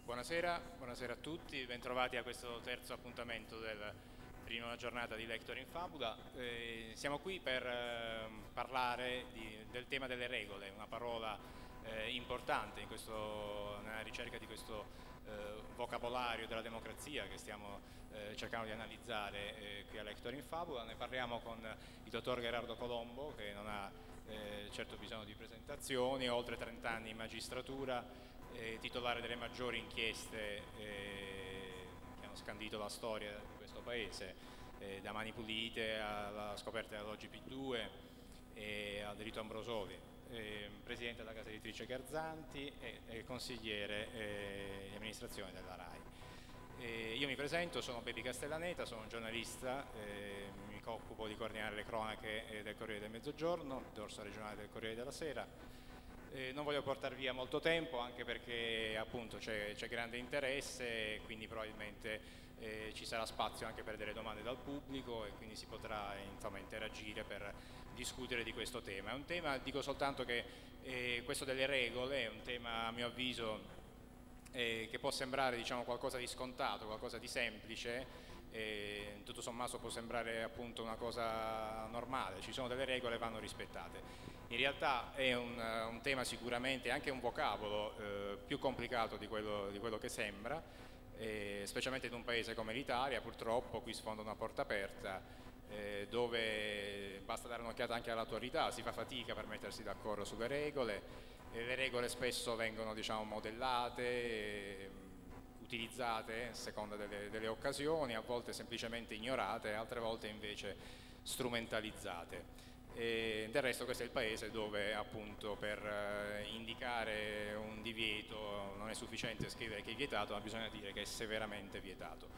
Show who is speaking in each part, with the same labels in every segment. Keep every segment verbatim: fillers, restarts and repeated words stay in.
Speaker 1: Buonasera, buonasera a tutti, bentrovati a questo terzo appuntamento della prima giornata di Lector in Fabula. Eh, siamo qui per eh, parlare di, del tema delle regole, una parola eh, importante in questo, nella ricerca di questo eh, vocabolario della democrazia che stiamo eh, cercando di analizzare eh, qui a Lector in Fabula. Ne parliamo con il dottor Gerardo Colombo, che non ha eh, certo bisogno di presentazioni, oltre trenta anni in magistratura, Eh, titolare delle maggiori inchieste eh, che hanno scandito la storia di questo paese, eh, da Mani Pulite alla scoperta dell'O G P due e al delitto Ambrosoli, eh, presidente della casa editrice Garzanti e, e consigliere eh, di amministrazione della RAI. Eh, io mi presento, sono Bepi Castellaneta, sono un giornalista, eh, mi occupo di coordinare le cronache eh, del Corriere del Mezzogiorno, dorso regionale del Corriere della Sera. Eh, non voglio portare via molto tempo, anche perché appunto c'è grande interesse, quindi probabilmente eh, ci sarà spazio anche per delle domande dal pubblico e quindi si potrà insomma, interagire per discutere di questo tema. È un tema, dico soltanto che eh, questo delle regole è un tema a mio avviso eh, che può sembrare diciamo, qualcosa di scontato, qualcosa di semplice, eh, tutto sommato può sembrare appunto una cosa normale, ci sono delle regole e vanno rispettate. In realtà è un, un tema sicuramente, anche un vocabolo eh, più complicato di quello, di quello che sembra, eh, specialmente in un paese come l'Italia. Purtroppo qui sfonda una porta aperta eh, dove basta dare un'occhiata anche all'attualità, si fa fatica per mettersi d'accordo sulle regole, e le regole spesso vengono diciamo, modellate, eh, utilizzate a seconda delle, delle occasioni, a volte semplicemente ignorate, altre volte invece strumentalizzate. E del resto questo è il paese dove appunto per eh, indicare un divieto non è sufficiente scrivere che è vietato, ma bisogna dire che è severamente vietato.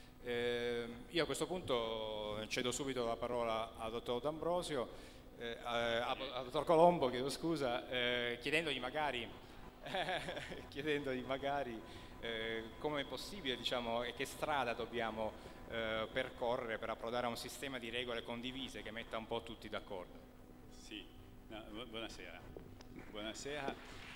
Speaker 1: Eh, io a questo punto cedo subito la parola al dottor D'Ambrosio, eh, al dottor Colombo, chiedo scusa, eh, chiedendogli magari, chiedendogli magari eh, come è possibile diciamo, e che strada dobbiamo Eh, percorrere per approdare a un sistema di regole condivise che metta un po' tutti d'accordo.
Speaker 2: Sì, no, bu buonasera. Buonasera.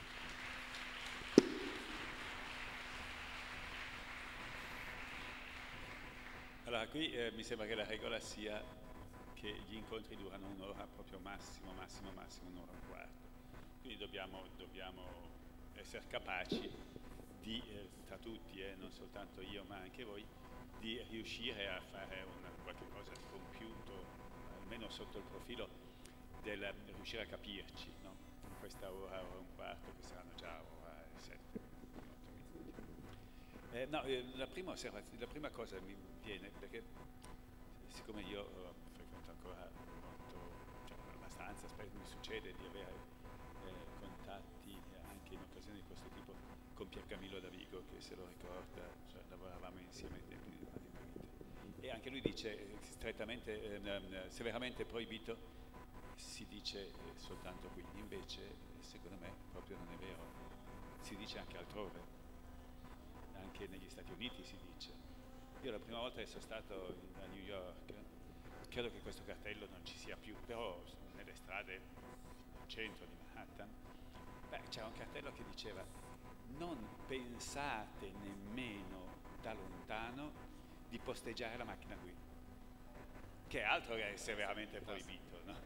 Speaker 2: Allora, qui eh, mi sembra che la regola sia che gli incontri durano un'ora, proprio massimo, massimo, massimo un'ora e un quarto. Quindi dobbiamo, dobbiamo essere capaci di, eh, tra tutti, eh, non soltanto io ma anche voi, di riuscire a fare una, qualche cosa di compiuto, almeno sotto il profilo del riuscire a capirci, no? In questa ora, ora e un quarto, che saranno già ora e sette, otto minuti. Eh, no, eh, la, prima la prima cosa mi viene, perché siccome io eh, frequento ancora molto, cioè, abbastanza, spesso mi succede di avere eh, contatti anche in occasioni di questo tipo con Pier Camillo Davigo, che se lo ricorda, cioè, lavoravamo insieme ai tempi di Mani Pulite. E anche lui dice eh, strettamente, eh, severamente proibito, si dice eh, soltanto qui. Invece, secondo me, proprio non è vero. Si dice anche altrove, anche negli Stati Uniti si dice. Io la prima volta che sono stato a New York, credo che questo cartello non ci sia più, però nelle strade del centro di Manhattan, c'era un cartello che diceva: non pensate nemmeno da lontano di posteggiare la macchina qui, che altro che è severamente proibito, no?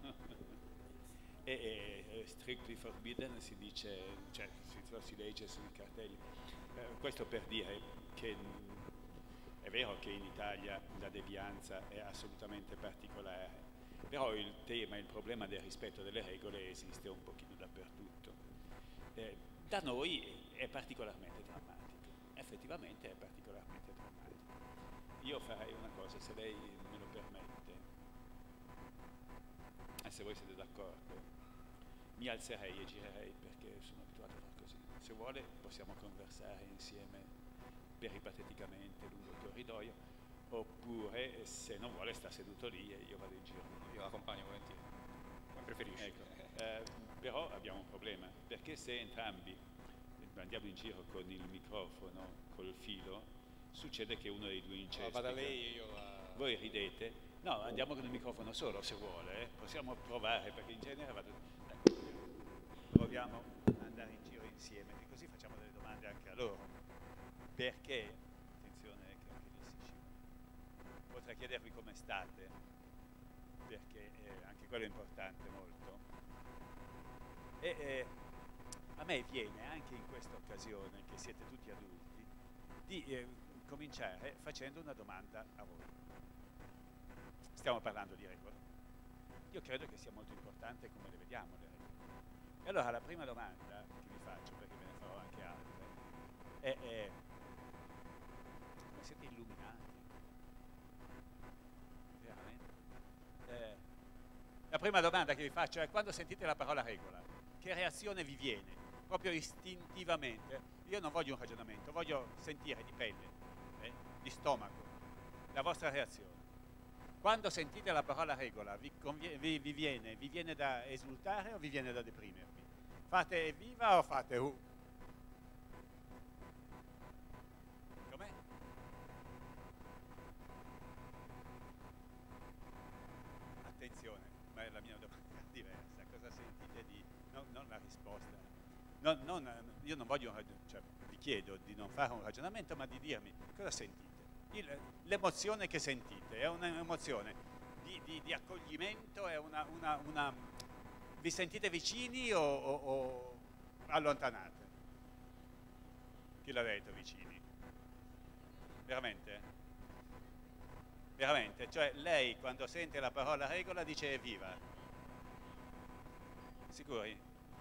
Speaker 2: e, e strictly forbidden si dice, cioè si, si legge sui cartelli. Eh, questo per dire che è vero che in Italia la devianza è assolutamente particolare, però il tema, il problema del rispetto delle regole esiste un pochino dappertutto. Eh, da noi è particolarmente drammatico, effettivamente è particolarmente drammatico. Io farei una cosa, se lei me lo permette, e se voi siete d'accordo, mi alzerei e girerei perché sono abituato a fare così. Se vuole possiamo conversare insieme peripateticamente lungo il corridoio, oppure se non vuole sta seduto lì e io vado in giro.
Speaker 1: Io l'accompagno volentieri, come preferisci.
Speaker 2: Ecco. Eh, però abbiamo un problema, perché se entrambi andiamo in giro con il microfono, col filo, succede che uno dei due incespi.
Speaker 1: Vada lei e io la...
Speaker 2: Voi ridete. No, andiamo con il microfono solo se vuole, eh. Possiamo provare, perché in genere vado... Ecco, proviamo ad andare in giro insieme, che così facciamo delle domande anche a loro. perché, attenzione che anche lì si scivola, potrei chiedervi come state, perché eh, anche quello è importante molto. E eh, a me viene anche in questa occasione, che siete tutti adulti, di eh, cominciare facendo una domanda a voi. Stiamo parlando di regole. Io credo che sia molto importante come le vediamo le regole. E allora la prima domanda che vi faccio, perché ve ne farò anche altre, è, è come siete illuminati? Veramente? Eh, la prima domanda che vi faccio è: quando sentite la parola regola, che reazione vi viene? Proprio istintivamente. Io non voglio un ragionamento, voglio sentire di pelle, eh, di stomaco, la vostra reazione. Quando sentite la parola regola, vi, vi, vi, viene, vi viene da esultare o vi viene da deprimervi? Fate evviva o fate uh? Com'è? Attenzione, ma la mia domanda è diversa. Cosa sentite di... No, non la risposta. Non, non, io non voglio, cioè, vi chiedo di non fare un ragionamento, ma di dirmi cosa sentite. L'emozione che sentite è un'emozione di, di, di accoglimento, è una, una, una... vi sentite vicini o, o, o allontanate? Chi l'ha detto vicini? Veramente? Veramente? Cioè lei quando sente la parola regola dice evviva? Sicuri?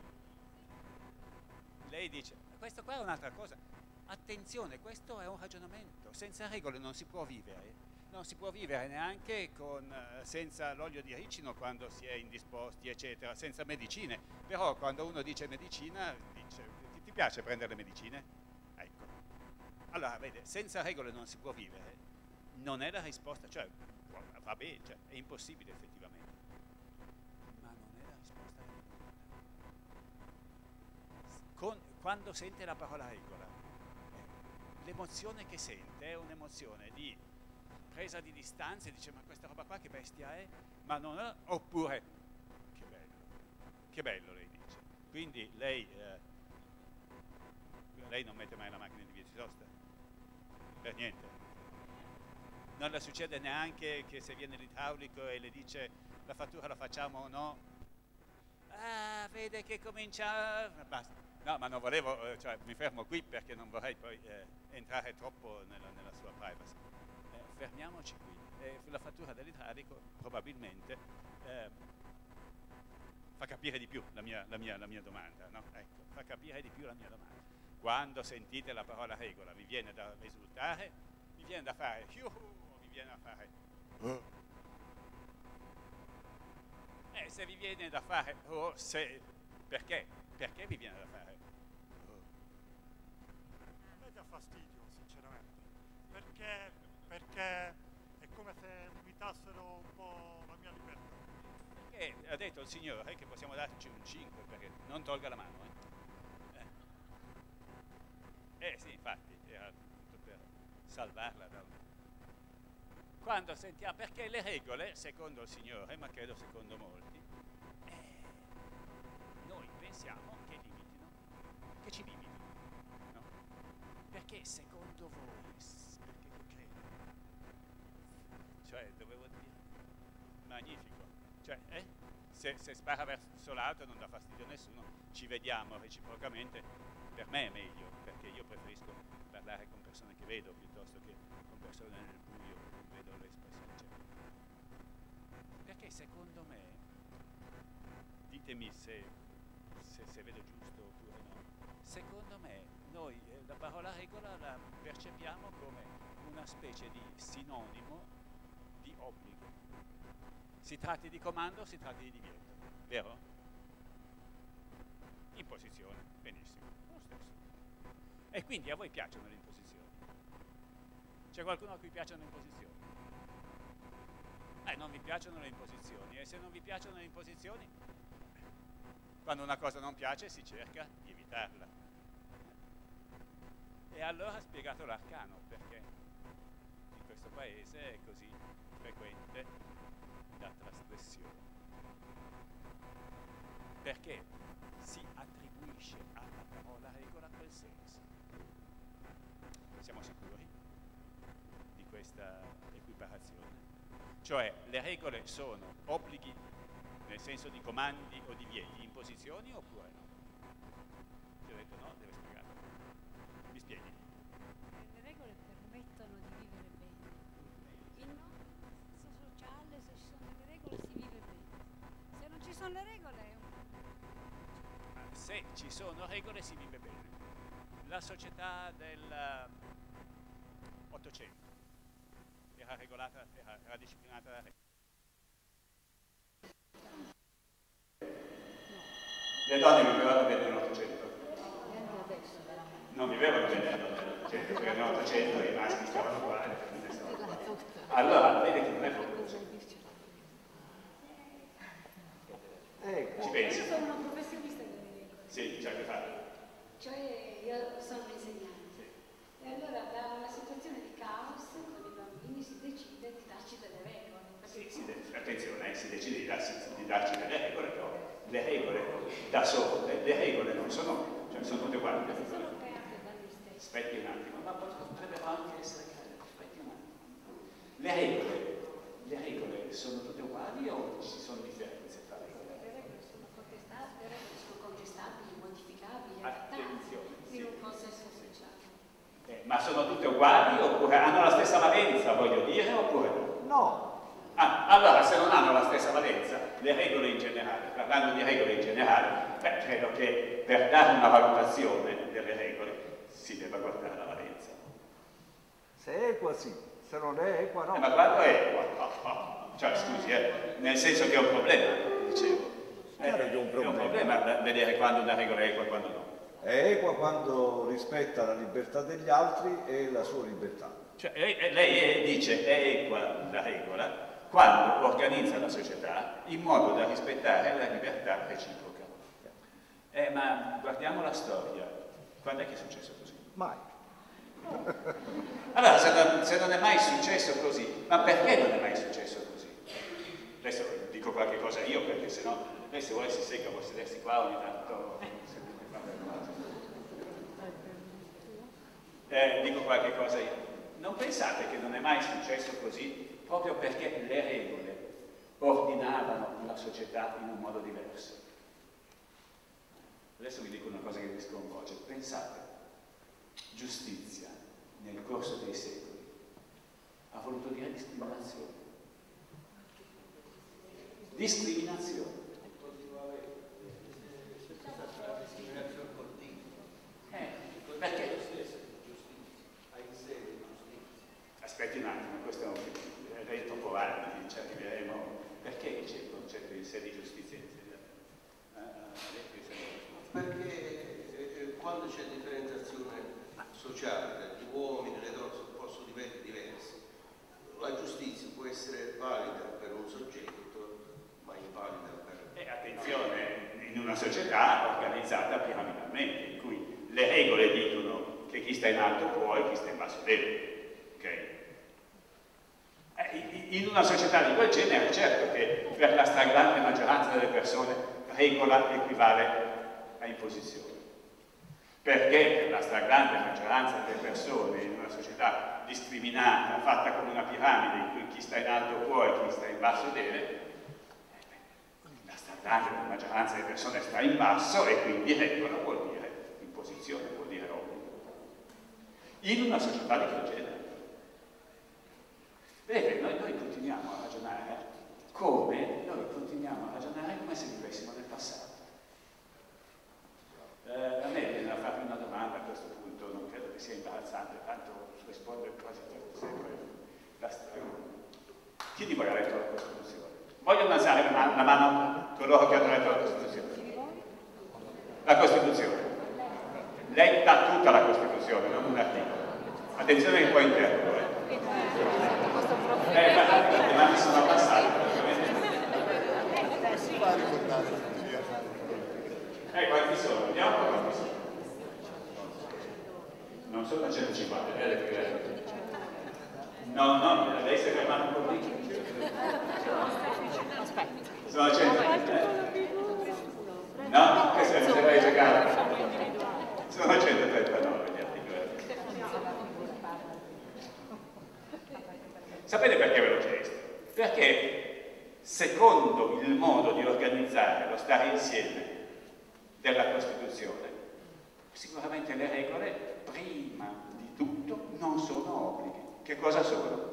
Speaker 2: Lei dice, questo qua è un'altra cosa. Attenzione, questo è un ragionamento. Senza regole non si può vivere. Non si può vivere neanche con, eh, senza l'olio di ricino quando si è indisposti, eccetera, senza medicine. Però quando uno dice medicina, dice, ti, ti piace prendere le medicine? Ecco. Allora, vede, senza regole non si può vivere. Non è la risposta, cioè, va bene, cioè, è impossibile effettivamente. Ma non è la risposta alla domanda. Con, quando sente la parola regola, l'emozione che sente è un'emozione di presa di distanza e dice: ma questa roba qua che bestia è? Ma non è, oppure che bello, che bello, lei dice. Quindi lei eh, lei non mette mai la macchina di via di sosta? Per niente. Non le succede neanche che se viene l'idraulico e le dice: la fattura la facciamo o no? Ah, vede che comincia, basta. No, ma non volevo, cioè mi fermo qui perché non vorrei poi eh, entrare troppo nella, nella sua privacy. Eh, fermiamoci qui. Eh, la fattura dell'idraulico probabilmente eh, fa capire di più la mia, la mia, la mia domanda, no? Ecco, fa capire di più la mia domanda. Quando sentite la parola regola, vi viene da esultare, vi viene da fare yuhu, o vi viene da fare oh. Eh, se vi viene da fare oh, se, perché? Perché vi viene da fare? Oh.
Speaker 3: A me dà fastidio, sinceramente, perché, perché è come se limitassero un po' la mia libertà.
Speaker 2: Perché ha detto il Signore che possiamo darci un cinque, perché non tolga la mano. Eh, eh sì, infatti, era tutto per salvarla da un... Quando sentiamo, perché le regole, secondo il Signore, ma credo secondo molti, eh, noi pensiamo che limitino, che ci limitino, no? Perché secondo voi, perché che credo? Cioè, dovevo dire, magnifico, cioè, eh? se, se spara verso l'alto non dà fastidio a nessuno, ci vediamo reciprocamente, per me è meglio, perché io preferisco parlare con persone che vedo piuttosto che con persone nel buio, non vedo l'espressione, cioè. Perché secondo me, ditemi se, se, se vedo giusto oppure no, secondo me noi eh, la parola regola la percepiamo come una specie di sinonimo di obbligo. Si tratti di comando, si tratti di divieto, vero? Imposizione, benissimo, lo stesso. E quindi a voi piacciono le imposizioni? C'è qualcuno a cui piacciono le imposizioni? Eh, non vi piacciono le imposizioni, e se non vi piacciono le imposizioni, quando una cosa non piace si cerca di evitarla. E allora ha spiegato l'arcano, perché in questo paese è così frequente la trasgressione. Perché si attribuisce alla parola regola quel senso. questa equiparazione. Cioè le regole sono obblighi nel senso di comandi o divieti, imposizioni oppure no? Ti ho detto no, deve spiegare. Mi spieghi?
Speaker 4: Le regole permettono di vivere bene. In un contesto sociale, se ci sono delle regole, si vive bene. Se non ci sono le regole, è un...
Speaker 2: Se ci sono regole si vive bene. La società del Ottocento era regolata, era, era disciplinata da regole. Le donne vivevano bene nell'Ottocento? Non vivevano bene nell'Ottocento, perché nell'Ottocento i maschi stavano qua. Allora, vedi che non è proprio così. Ci pensi?
Speaker 4: Io sono una professionista delle regole.
Speaker 2: Sì, c'è che fare.
Speaker 4: Cioè, io sono un'insegnante. E allora da una situazione di caos con i bambini si decide di darci delle regole.
Speaker 2: Sì, si attenzione, si decide di darci, di darci delle regole, però le regole da sole, le regole non sono, cioè sono tutte uguali.
Speaker 4: Si sono create da noi stessi.
Speaker 2: Aspetti un attimo, ma potrebbero anche essere create, aspetti un attimo. Le regole, le regole sono tutte uguali o ci sono differenze tra regole?
Speaker 4: Le regole sono contestabili, le regole sono contestabili, modificabili,
Speaker 2: Attenzione,
Speaker 4: adattate in un consesso sociale.
Speaker 2: Eh, ma sono tutte uguali oppure hanno la stessa valenza, voglio dire, oppure no?
Speaker 5: No.
Speaker 2: Ah, allora se non hanno la stessa valenza, le regole in generale, parlando di regole in generale, beh, credo che per dare una valutazione delle regole si debba guardare la valenza.
Speaker 5: Se è equa sì, se non è equa no.
Speaker 2: Eh, ma quando è equa? Oh, oh. Cioè, scusi, eh, nel senso che è un problema, dicevo. Eh,
Speaker 5: Chiaro che è un problema.
Speaker 2: È un problema vedere quando una regola è equa e quando no.
Speaker 5: È equa quando rispetta la libertà degli altri e la sua libertà.
Speaker 2: Cioè, lei, lei è, dice è equa la regola quando organizza la società in modo da rispettare la libertà reciproca. Eh, ma guardiamo la storia. Quando è che è successo così?
Speaker 5: Mai.
Speaker 2: Allora, se non, se non è mai successo così, ma perché non è mai successo così? Adesso dico qualche cosa io, perché sennò lei se vuole si secca, può sedersi qua ogni tanto. Eh, dico qualche cosa io. Non pensate che non è mai successo così proprio perché le regole ordinavano la società in un modo diverso? Adesso vi dico una cosa che vi sconvolge. Pensate, giustizia nel corso dei secoli ha voluto dire discriminazione. Discriminazione. Eh, perché? Aspetti un attimo, questo è un è troppo avanti, ci arriveremo. Perché c'è il concetto di sé di giustizia?
Speaker 6: Perché eh, quando c'è differenziazione sociale tra gli uomini e le donne su posti diversi, la giustizia può essere valida per un soggetto, ma invalida per...
Speaker 2: E attenzione, in una società organizzata piramidalmente, in cui le regole dicono che chi sta in alto può e chi sta in basso deve. Ok? In una società di quel genere, certo che per la stragrande maggioranza delle persone regola equivale a imposizione. Perché per la stragrande maggioranza delle persone in una società discriminata, fatta come una piramide in cui chi sta in alto può e chi sta in basso deve, la stragrande maggioranza delle persone sta in basso e quindi regola vuol dire imposizione, vuol dire obbligo. In una società di quel genere. Vedete, noi, noi continuiamo a ragionare come, noi continuiamo a ragionare come se vivessimo nel passato. Eh, a me viene da farvi una domanda a questo punto, non credo che sia imbarazzante, tanto risponde quasi sempre la storia. Chi di voi ha letto la Costituzione? Vogliono alzare la mano, la mano coloro che hanno letto la Costituzione? La Costituzione. Letta tutta la Costituzione, non un articolo. Attenzione che poi interrogo, eh. Eh, ma le mani sono abbassate. Eh, quanti sono? Vediamo un po' quanti sono. Non sono centocinquanta, vede che lei... No, no, lei si è fermato un po' lì. Sono centotrenta. No, che se ne vai a giocare. Sono centotrentanove gli articoli. Perché secondo il modo di organizzare lo stare insieme della Costituzione, sicuramente le regole, prima di tutto, non sono obblighi. Che cosa sono?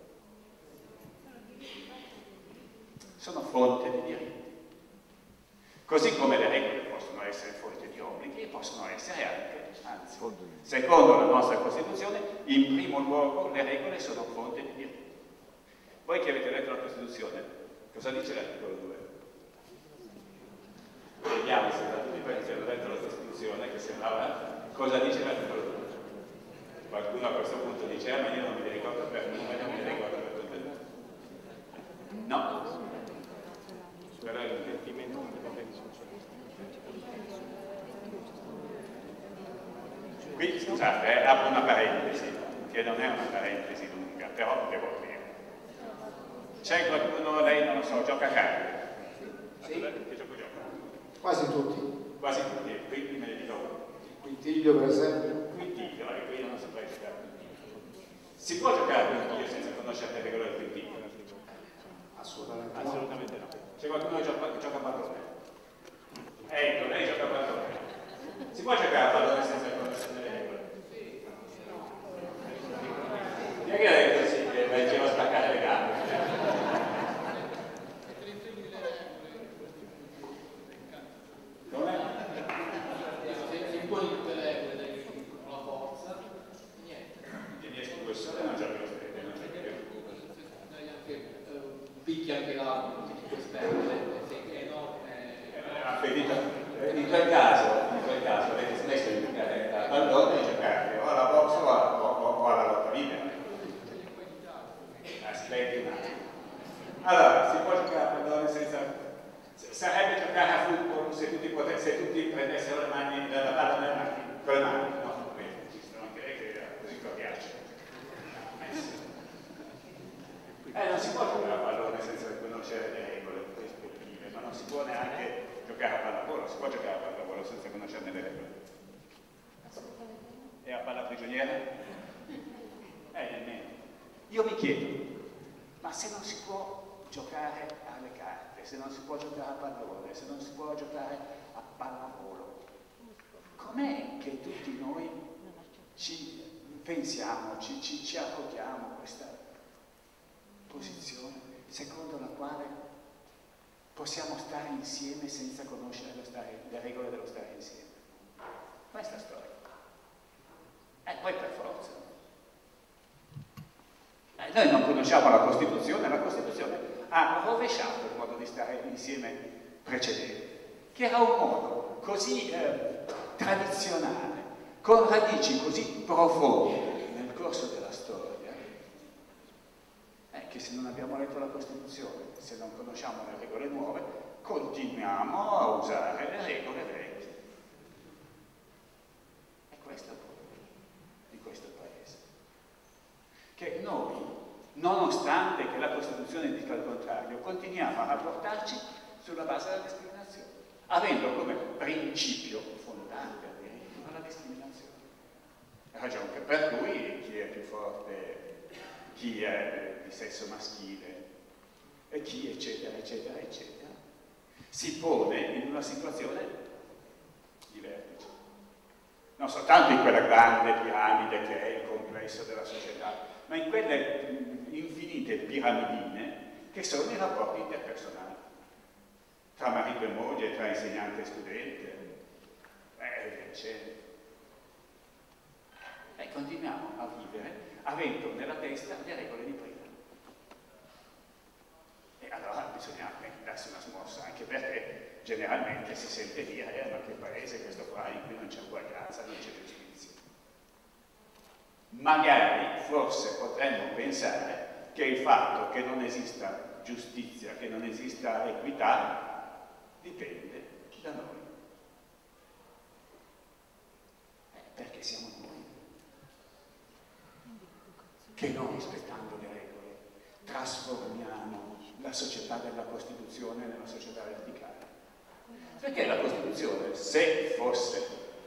Speaker 2: Sono fonte di diritti. Così come le regole possono essere fonte di obblighi e possono essere anche, anzi, secondo la nostra Costituzione, in primo luogo le regole sono fonte di diritti. Voi che avete letto la Costituzione, cosa dice l'articolo due? Vediamo se tutti quelli che hanno letto la Costituzione, che sembrava, cosa dice l'articolo due? Qualcuno a questo punto dice, ah, ma io non me li ricordo per numero, non me li ricordo per contenuto. No. Però è un divertimento competente. Qui, scusate, eh, apro una parentesi, che non è una parentesi lunga, però devo aprire. C'è qualcuno, lei non lo so, gioca a carte? Sì. Che gioco gioca?
Speaker 7: Quasi tutti.
Speaker 2: Quasi tutti, quindi me ne dico uno.
Speaker 7: Quintiglio per esempio.
Speaker 2: Quintiglio, e qui io non saprei giocare. Si può giocare a quintiglio senza conoscere le regole del quintiglio?
Speaker 7: Assolutamente,
Speaker 2: Assolutamente no. C'è qualcuno che gioca, gioca a pallone? Ecco, lei gioca a pallone. Si può giocare a pallone senza conoscere le regole? Chi è che ha detto sì, che leggeva a spaccare le gambe? Come?
Speaker 8: Se imponi tutte le regole con la forza, niente.
Speaker 2: Quindi esco due sole non giochi lo stesso.
Speaker 8: Picchi anche l'altro, queste è enorme.
Speaker 2: In quel caso, in quel caso avete smesso di giocare a pallone e giocare o alla box o, a, o, o alla lotta libera. Aspetti un attimo. Allora, si può giocare a pallone senza... Sarebbe giocare a football se tutti, pote... se tutti prendessero le mani dalla palla nelle mani, con le mani, no? Esistono anche lei che era così coriaceo. Eh, non si può giocare a pallone senza conoscere le regole rispettive, ma non si può neanche giocare a pallavolo, si può giocare a pallavolo senza conoscerne le regole. E a palla prigioniera? Eh, nemmeno. Io mi chiedo, ma se non si può giocare alle carte, se non si può giocare a pallone, se non si può giocare a pallavolo, com'è che tutti noi ci pensiamo, ci, ci, ci accodiamo a questa posizione secondo la quale possiamo stare insieme senza conoscere lo stare, le regole dello stare insieme? Questa storia. E eh, poi per forza. Eh, noi non conosciamo la Costituzione, la Costituzione ha rovesciato il modo di stare insieme precedente, che era un modo così eh, tradizionale, con radici così profonde nel corso della storia, eh, che se non abbiamo letto la Costituzione, se non conosciamo le regole nuove, continuiamo a usare le regole vecchie. E questo è il problema di questo Paese. Che noi, nonostante che la Costituzione dica il contrario, continuiamo a rapportarci sulla base della discriminazione, avendo come principio fondante addirittura la discriminazione. Ragione per cui chi è più forte, chi è di sesso maschile, e chi eccetera eccetera eccetera si pone in una situazione di vertice, non soltanto in quella grande piramide che è il complesso della società, ma in quelle infinite piramidine che sono i rapporti interpersonali tra marito e moglie, tra insegnante e studente, e eccetera. E continuiamo a vivere avendo nella testa le regole di prima. E allora bisogna darsi una smossa, anche perché generalmente si sente dire, eh, ma che paese è questo qua in cui non c'è uguaglianza, non c'è giustizia. Magari, forse potremmo pensare che il fatto che non esista giustizia, che non esista equità, dipende da noi. Eh, perché siamo noi che, non rispettando le regole, trasformiamo la società della Costituzione nella società verticale. Perché la Costituzione, se fosse,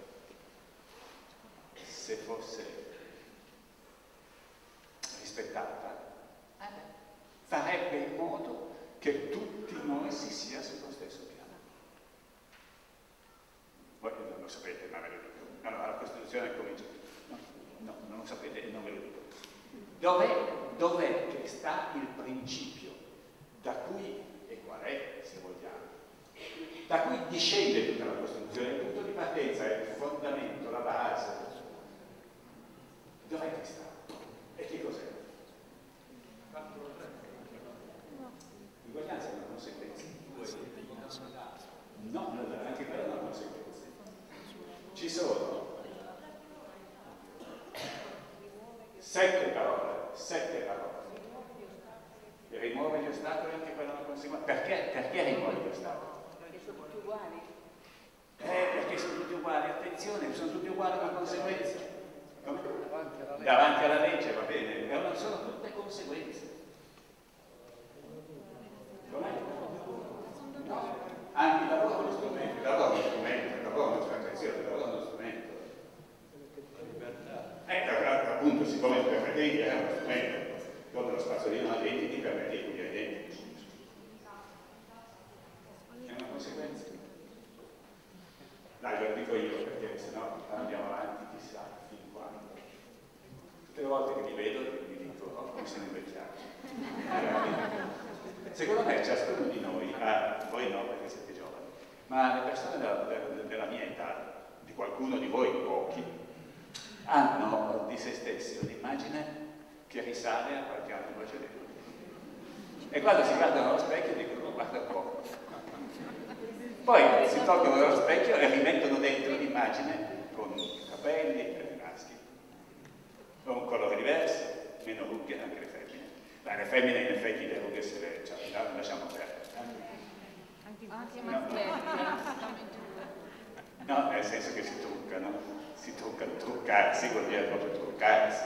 Speaker 2: se fosse rispettata, farebbe in modo sia sullo stesso piano. Voi non lo sapete, ma ve lo dico. Allora, la Costituzione comincia. No, no, non lo sapete e non ve lo dico. Dov'è, dov'è che sta il principio da cui, e qual è, se vogliamo, da cui discende tutta la Costituzione? Il punto di partenza è il fondamento, la base. Dov'è che sta? E che cos'è? L'uguaglianza è una conseguenza. No, no, anche quella è una conseguenza. Ci sono sette parole, sette parole. Rimuove gli ostacoli, anche quella è una conseguenza. Perché? Perché rimuove gli ostacoli?
Speaker 9: Perché sono tutti uguali.
Speaker 2: Eh, perché sono tutti uguali, attenzione, sono tutti uguali una conseguenza. Come? Davanti alla legge, va bene, però sono tutte conseguenze. Com'è? No, anche il lavoro è uno strumento, il lavoro è uno strumento, il lavoro è uno strumento, attenzione, il lavoro è uno strumento. Eh, appunto, siccome il permettente è uno strumento, come lo spazzolino agenti ti permette di agenti. È una conseguenza. Dai, ve lo dico io, perché sennò andiamo avanti chissà fin quando. Tutte le volte che mi vedo mi dico, oh, come sono invecchiato. Secondo me ciascuno di noi, ah, voi no perché siete giovani, ma le persone della, della mia età, di qualcuno di voi, pochi, hanno di se stessi un'immagine che risale a qualche anno precedente. E quando si guardano allo specchio dicono, guarda un po'. Poi si tolgono dallo specchio e rimettono dentro l'immagine con capelli per i maschi, con un colore diverso, meno rughe anche le femmine. Dai, le femmine in effetti le rughe se le cioè, lasciamo perdere.
Speaker 9: Anche maschiette.
Speaker 2: No, nel senso che si truccano, si truccano, truccarsi vuol dire proprio truccarsi.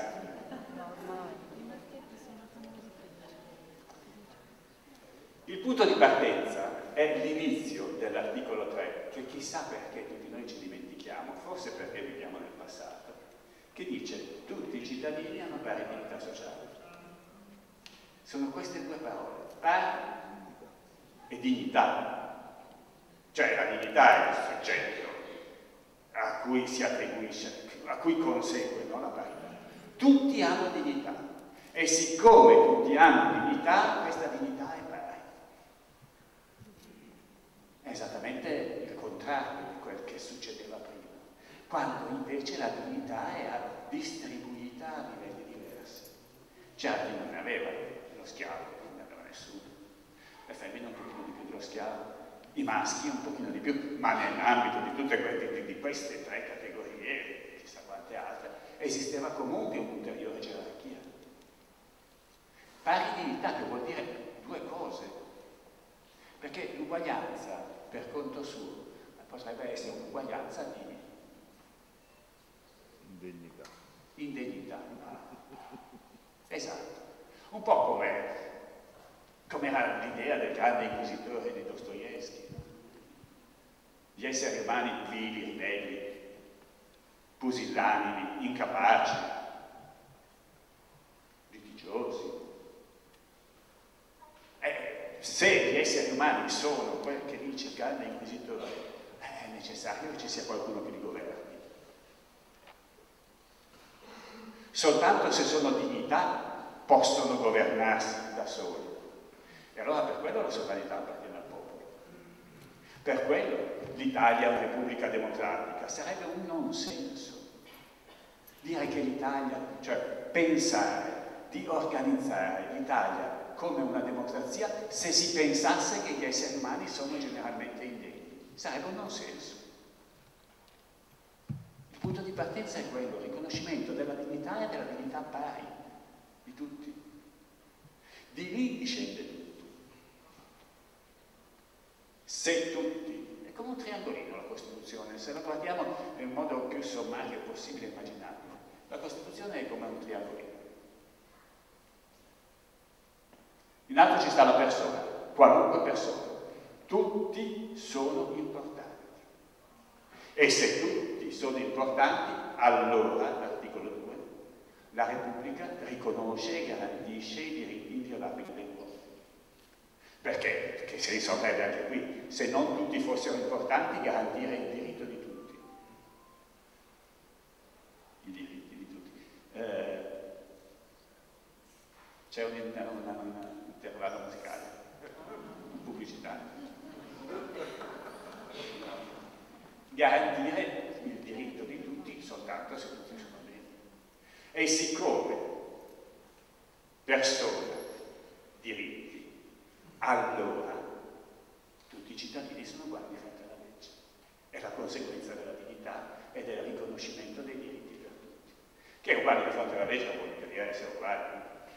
Speaker 2: Il punto di partenza è l'inizio dell'articolo tre, che chissà perché tutti noi ci dimentichiamo, forse perché viviamo nel passato, che dice tutti i cittadini hanno pari dignità sociale. Sono queste due parole, pari e dignità. Cioè la dignità è il soggetto a cui si attribuisce, a cui consegue, no, la parità. Tutti hanno dignità e siccome tutti hanno dignità, questa dignità è pari. È esattamente il contrario di quel che succedeva prima, quando invece la dignità era distribuita a livelli diversi. Già chi non ne aveva, lo schiavo non ne aveva nessuno, le femmine un pochino di più dello schiavo, i maschi un pochino di più, ma nell'ambito di tutte queste, di queste tre categorie, chissà quante altre, esisteva comunque un'ulteriore gerarchia. Pari dignità che vuol dire due cose, perché l'uguaglianza per conto suo potrebbe essere un'uguaglianza di
Speaker 5: indegnità.
Speaker 2: Indegnità. Esatto. Un po' come, come era l'idea del grande inquisitore di Dostoevskij. Gli esseri umani vili, ribelli, pusillanimi, incapaci, litigiosi. Eh, se gli esseri umani sono quel che dice il grande inquisitore, è necessario che ci sia qualcuno che li governi. Soltanto se sono dignità possono governarsi da soli. E allora per quello la sovranità appartiene al popolo. Per quello l'Italia è una repubblica democratica. Sarebbe un non senso dire che l'Italia, cioè pensare di organizzare l'Italia come una democrazia se si pensasse che gli esseri umani sono generalmente indegni. Sarebbe un non senso. Il punto di partenza è quello, il riconoscimento della dignità e della dignità pari di tutti. Di lì discende tutto. Se tutti, è come un triangolino la Costituzione, se la guardiamo nel modo più sommario possibile e immaginabile, la Costituzione è come un triangolino. In alto ci sta la persona, qualunque persona. Tutti sono importanti. E se tutti sono importanti, allora, l'articolo due, la Repubblica riconosce e garantisce i diritti inviolabili dell'uomo. Perché? Perché si risolverebbe anche qui. Se non tutti fossero importanti, garantire il diritto di tutti. I diritti di tutti. Eh, C'è un, un, un, un intervallo musicale, pubblicità. Garantire il diritto di tutti soltanto se tutti sono bene. E siccome persona, diritti, allora tutti i cittadini sono uguali di fronte alla legge. È la conseguenza della dignità e del riconoscimento dei diritti per tutti. Che è uguali di fronte alla legge vuol dire essere uguali.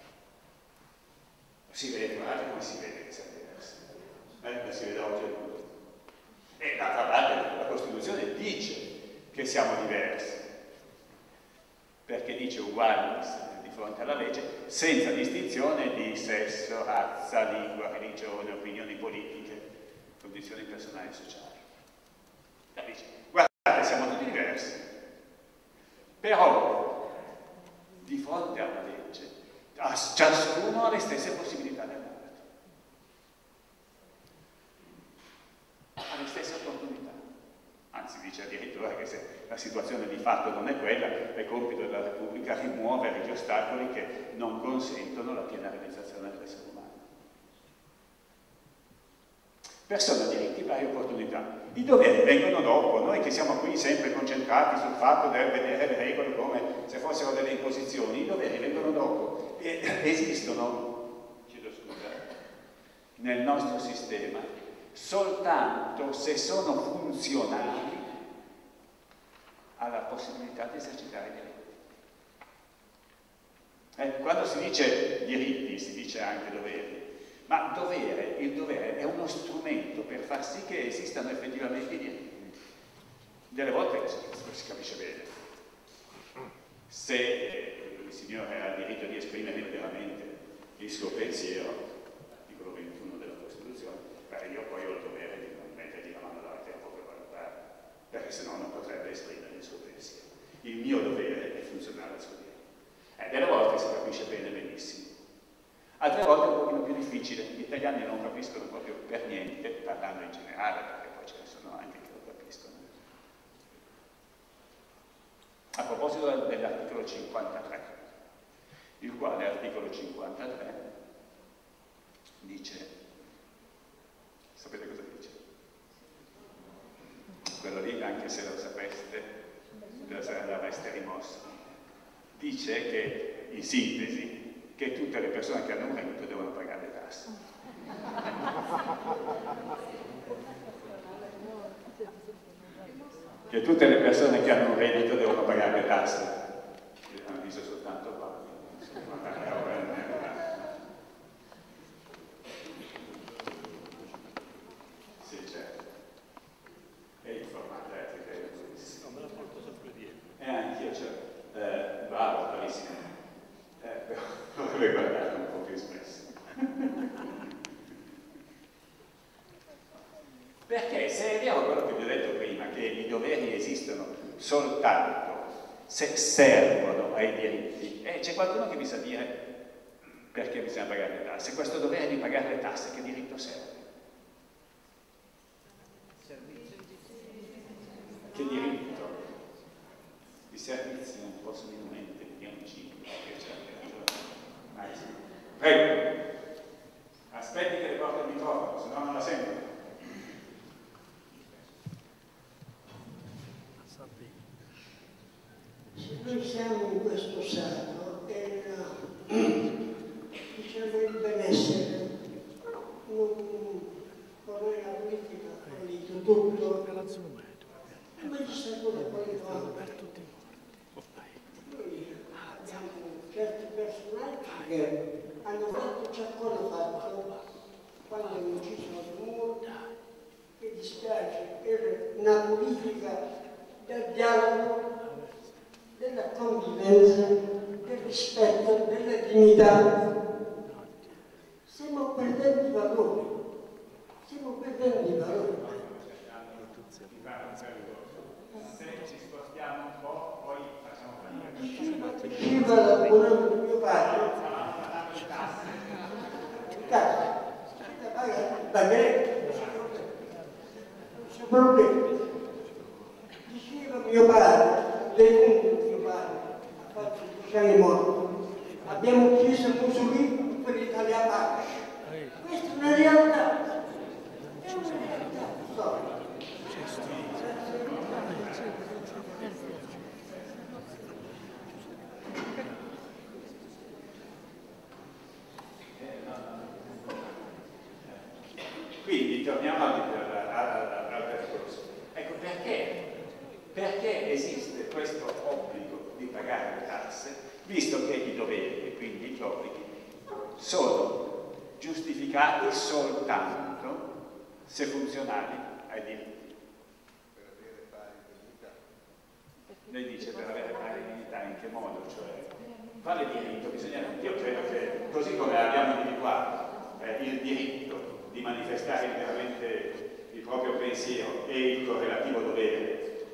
Speaker 2: Si vede, guardate come si vede che siamo diversi. Eh, si vede oggi. E d'altra parte la Costituzione dice che siamo diversi, perché dice uguali di fronte alla legge, senza distinzione di sesso, razza, lingua, religione, opinioni politiche, condizioni personali e sociali. Dice, guardate, siamo tutti diversi, però di fronte alla legge ciascuno ha le stesse possibilità dell'altro, ha le stesse opportunità. Anzi, dice addirittura che se la situazione di fatto non è quella, è compito della Repubblica rimuovere gli ostacoli che non consentono la piena realizzazione dell'essere umano. Persona, diritti, pari opportunità. I doveri vengono dopo. Noi che siamo qui sempre concentrati sul fatto di vedere le regole come se fossero delle imposizioni, i doveri vengono dopo. E esistono, chiedo scusa, nel nostro sistema soltanto se sono funzionali alla possibilità di esercitare i diritti. Eh, quando si dice diritti si dice anche doveri, ma dovere, il dovere è uno strumento per far sì che esistano effettivamente i diritti. Delle volte si capisce bene. Se il Signore ha il diritto di esprimere liberamente il suo pensiero, articolo ventuno della Costituzione, beh, io poi ho il dovere di non mettergli la mano davanti a poco per valutare, perché sennò non potrebbe esprimere il suo pensiero. Il mio dovere è funzionale al suo diritto. Eh, delle volte si capisce bene, benissimo. Altre volte è un pochino più difficile. Gli italiani non capiscono proprio per niente, parlando in generale, perché poi ce ne sono anche che lo capiscono. A proposito dell'articolo cinquantatré, il quale articolo cinquantatré dice, sapete cosa dice? Quello lì, anche se lo sapeste, l'avreste rimosso. Dice che, in sintesi, che tutte le persone che hanno un reddito devono pagare le tasse. Che tutte le persone che hanno un reddito devono pagare le tasse. Hanno visto soltanto qua. Sì, certo. È informatica, è no, me la porto sempre dietro. E anch'io, cioè, eh, bravo, bravissimo. Eh, però dovrei guardare un po' più spesso. Perché se è vero quello che vi ho detto prima, che i doveri esistono soltanto se servono ai diritti, e eh, c'è qualcuno che mi sa dire perché bisogna pagare le tasse. Questo dovere di pagare le tasse, che diritto serve? Che diritto? I servizi non posso minimamente dire un cinque, perché c'è anche prego, aspetti che le porto il microfono, se no non la sentono.
Speaker 10: Se noi siamo in questo stato e diciamo il benessere non vorrei la politica ha detto tutto, come ci servono poi donne? Noi abbiamo certi personaggi che hanno fatto ciò che hanno fatto quando hanno ucciso il muro, che dispiace per una politica del dialogo, della convivenza, del rispetto, della dignità. Stiamo perdendo i valori, stiamo perdendo i valori.
Speaker 2: Se ci spostiamo un po', poi facciamo fatica.
Speaker 10: Diceva l'abbonamento di mio padre, tasse, paga che è morto. Abbiamo chiesto a Mussolini per l'Italia pace. Questa è una realtà. È una realtà storica.
Speaker 2: Quindi torniamo al, al, al, al percorso. Ecco perché, perché esiste questo obbligo di pagare le tasse, visto che i doveri e quindi gli obblighi sono giustificati soltanto se funzionali ai diritti.
Speaker 6: Per avere pari dignità.
Speaker 2: Lei dice per avere pari dignità in che modo? Cioè, quale diritto? Bisogna, io credo che così come abbiamo individuato eh, il diritto di manifestare liberamente il proprio pensiero e il correlativo dovere,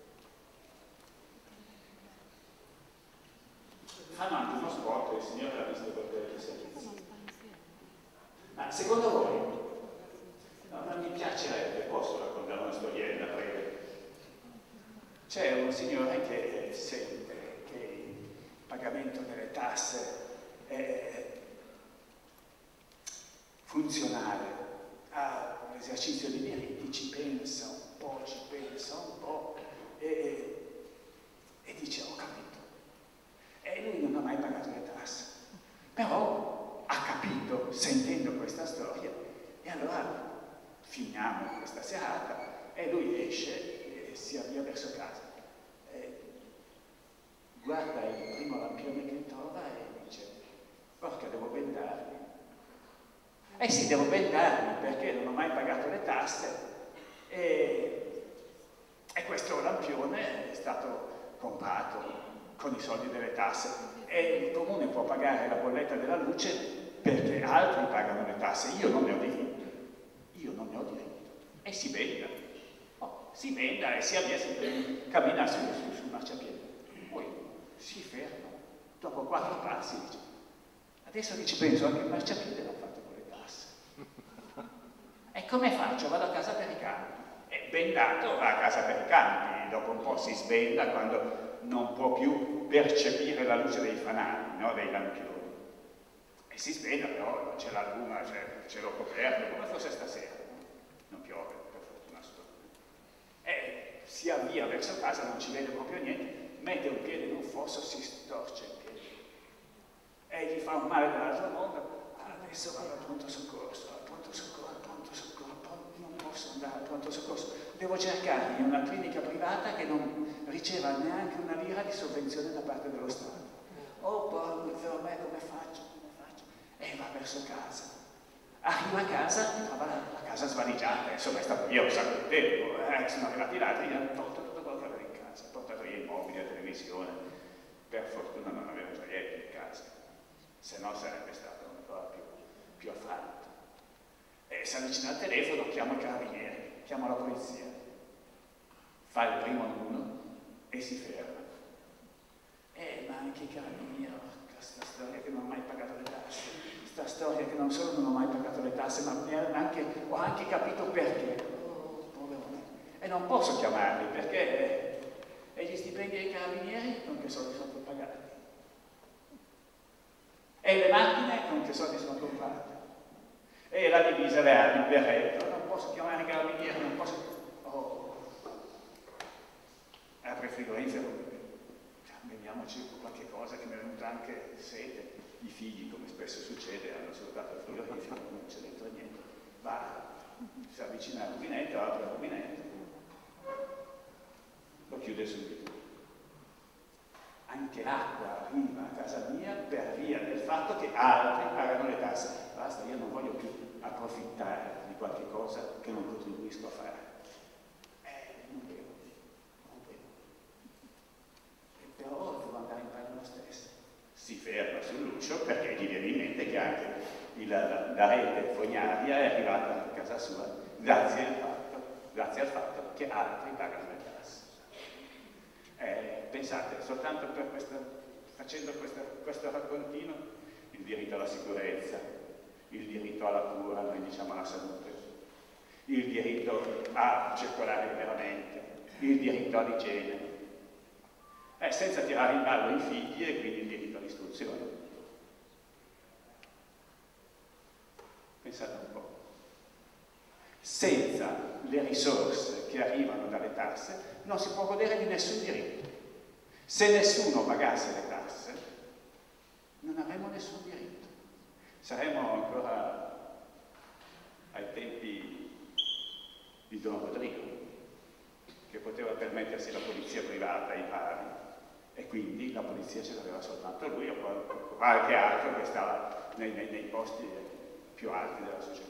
Speaker 2: fanno anche uno sport, il Signore l'ha visto per quei servizi. Ma secondo voi, no, non mi piacerebbe, posso raccontare una storiella, prego? C'è un signore che sente che il pagamento delle tasse è funzionale all'esercizio dei diritti, ci pensa un po', ci pensa un po' e, e dice ho capito. E lui non ha mai pagato le tasse, però ha capito sentendo questa storia e allora finiamo questa serata e lui esce e si avvia verso casa. E guarda il primo lampione che trova e dice porca, devo bendarmi. Eh sì, devo bendarmi perché non ho mai pagato le tasse e, e questo lampione è stato comprato con i soldi delle tasse e il comune può pagare la bolletta della luce perché altri pagano le tasse, io non ne ho diritto, io non ne ho diritto e si benda, oh, si benda e si avvia, si cammina sul, sul, sul marciapiede, poi si ferma, dopo quattro passi dice adesso che ci penso anche il marciapiede l'ha fatto. E come faccio? Vado a casa per i campi. E bendato va a casa per i campi, dopo un po' si sbenda quando non può più percepire la luce dei fanali, no? Dei lampioni. E si sbenda, però non c'è la luna, c'è il cielo coperto, come fosse stasera. Non piove, per fortuna sua. E si avvia verso casa, non ci vede proprio niente, mette un piede in un fosso, si storce il piede. E gli fa un male dell'altro mondo, adesso vado al pronto soccorso, al pronto soccorso. Posso andare al pronto soccorso, devo cercarmi una clinica privata che non riceva neanche una lira di sovvenzione da parte dello Stato. Oh, povero me, come faccio? Come faccio? E va verso casa. Arriva a casa e trova la, la casa svaligiata, insomma è stato via un sacco di tempo, eh, sono arrivati l'altro, gli hanno tolto tutto quello che aveva in casa, portato via i mobili, la televisione, per fortuna non aveva gioielli in casa, se no sarebbe stato ancora più, più affranto. E si avvicina al telefono, chiama i carabinieri, chiama la polizia, fa il primo numero e si ferma. Eh, ma anche i carabinieri, questa storia che non ho mai pagato le tasse, questa storia che non solo non ho mai pagato le tasse, ma anche, ho anche capito perché. Oh, povero me. E non posso chiamarli perché eh, e gli stipendi dei carabinieri con che soldi sono pagati? E le macchine con che soldi sono comprate? E la divisa, le armi, il berretto, non posso chiamare i carabinieri, non posso... Oh, apre il frigorifero, beviamoci qualche cosa che mi è venuta anche sete. I figli, come spesso succede, hanno salutato il frigorifero, non c'è dentro niente. Va, si avvicina al rubinetto, apre il rubinetto, lo chiude subito. Anche l'acqua arriva a casa mia per via del fatto che altri pagano le tasse. Basta, io non voglio più approfittare di qualche cosa che non contribuisco a fare. Eh, non devo, non devo. E però devo andare in bagno lo stesso. Si ferma sull'uscio perché gli viene in mente che anche il, la, la rete fognaria è arrivata a casa sua grazie al fatto, grazie al fatto che altri pagano le tasse. Eh, pensate, soltanto per questa, facendo questa, questo raccontino, il diritto alla sicurezza, il diritto alla cura, noi diciamo alla salute, il diritto a circolare liberamente, il diritto all'igiene, Eh, senza tirare in ballo i figli e quindi il diritto all'istruzione. Pensate un po'. Senza le risorse che arrivano dalle tasse non si può godere di nessun diritto. Se nessuno pagasse le tasse non avremmo nessun diritto. Saremmo ancora ai tempi di Don Rodrigo, che poteva permettersi la polizia privata ai pari e quindi la polizia ce l'aveva soltanto lui o qualche altro che stava nei, nei, nei posti più alti della società.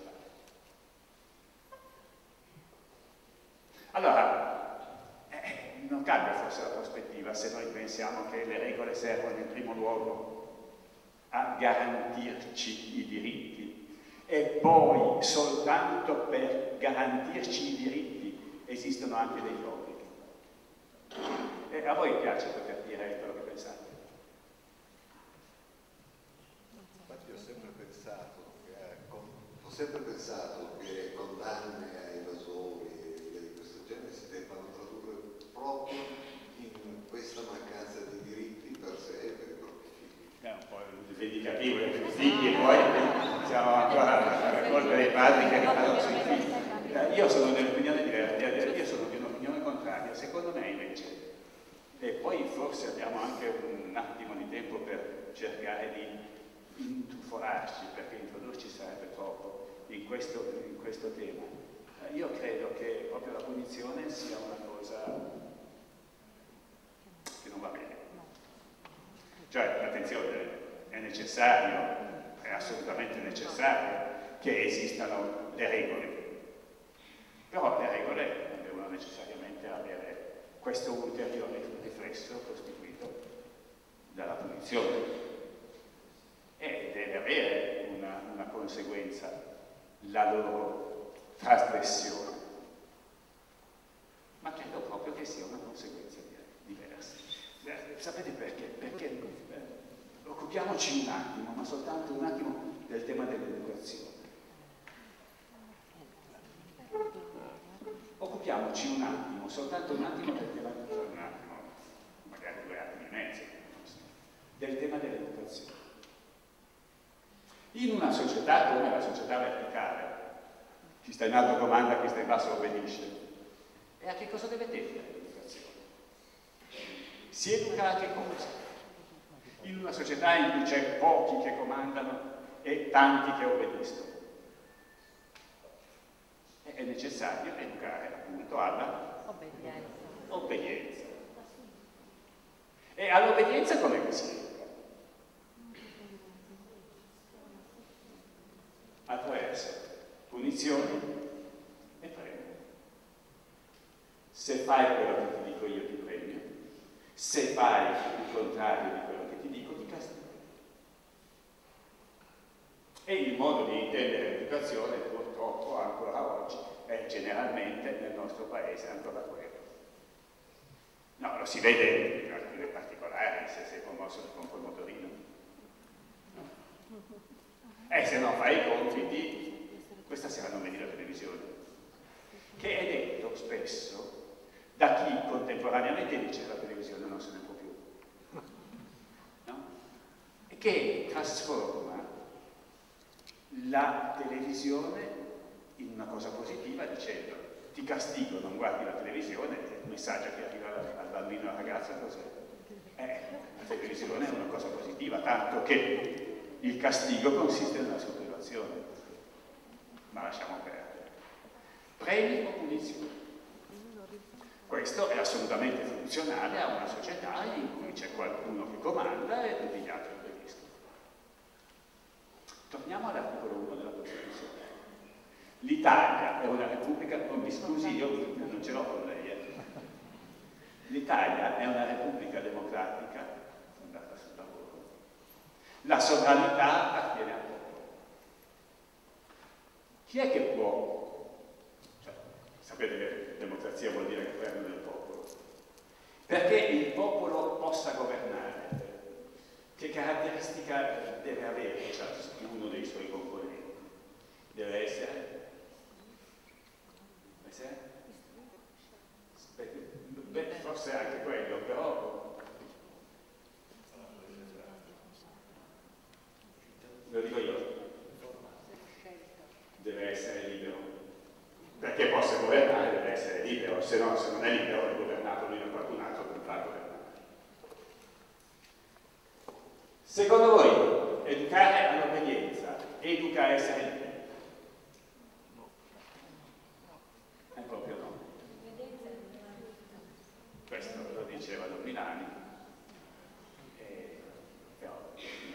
Speaker 2: Allora, eh, non cambia forse la prospettiva se noi pensiamo che le regole servono in primo luogo a garantirci i diritti e poi soltanto per garantirci i diritti esistono anche degli obblighi. E a voi piace poter dire quello che pensate?
Speaker 5: Infatti ho sempre pensato che, eh, con, ho sempre pensato che condanne ai evasori e di questo genere si debbano tradurre proprio in questa mancanza di diritti per sé e per i propri figli.
Speaker 2: È un po' vendicativo per i figli e poi siamo ancora alla colpa dei padri che ricadono sui figli. Eh, io sono dell'opinione diversa, io sono di un'opinione contraria. Secondo me invece, e poi forse abbiamo anche un attimo di tempo per cercare di intuffolarci, perché introdurci sarebbe troppo in questo, in questo tema. Eh, io credo che proprio la punizione sia una cosa che non va bene. Cioè, attenzione, è necessario, è assolutamente necessario che esistano le regole, però le regole non devono necessariamente avere questo ulteriore riflesso costituito dalla punizione e deve avere una, una conseguenza la loro trasgressione, ma credo proprio che sia una conseguenza diversa. Eh, sapete perché? Perché eh, occupiamoci un attimo, ma soltanto un attimo, del tema dell'educazione. Occupiamoci un attimo, soltanto un attimo del tema, un attimo, magari due attimi e mezzo, del tema dell'educazione. In una società come la società verticale, chi sta in alto comanda, chi sta in basso obbedisce. E a che cosa deve tendere l'educazione? Si educa a che cosa? In una società in cui c'è pochi che comandano e tanti che obbediscono. È necessario educare appunto alla obbedienza. obbedienza. E all'obbedienza come si educa? Attraverso punizioni e premi. Se fai quello che ti dico io ti premio, se fai il contrario di quello che ti dico ti castigo. E il modo di intendere l'educazione purtroppo ancora oggi è generalmente nel nostro paese ancora quello. No, lo si vede in alcune particolari, se sei promosso di compro il motorino. No. E se no fai i compiti, questa sera non vedi la televisione. Che è detto spesso da chi contemporaneamente dice che la televisione non se ne può più. No? E che trasforma la televisione in una cosa positiva dicendo ti castigo, non guardi la televisione, il messaggio che arriva al bambino e alla ragazza cos'è? Eh, la televisione è una cosa positiva, tanto che il castigo consiste nella sua privazione. Ma lasciamo perdere. Premi o punizioni? Questo è assolutamente funzionale a una società in cui c'è qualcuno che comanda e tutti gli altri obbediscono. Torniamo all'articolo uno della Costituzione. L'Italia è una repubblica, oh, mi scusi, io non ce l'ho con lei. Eh. L'Italia è una repubblica democratica fondata sul lavoro. La sovranità appartiene al popolo. Chi è che può? Cioè, sapete che democrazia vuol dire governo del popolo. Perché il popolo possa governare, che caratteristica deve avere ciascuno dei suoi componenti? Deve essere? Deve essere? Beh, forse anche quello, però però se non è libero è governato lui da qualcun altro che fa governare. Secondo voi, educare all'obbedienza educa a essere liberi? È proprio no. Questo lo diceva Dominani. E... però...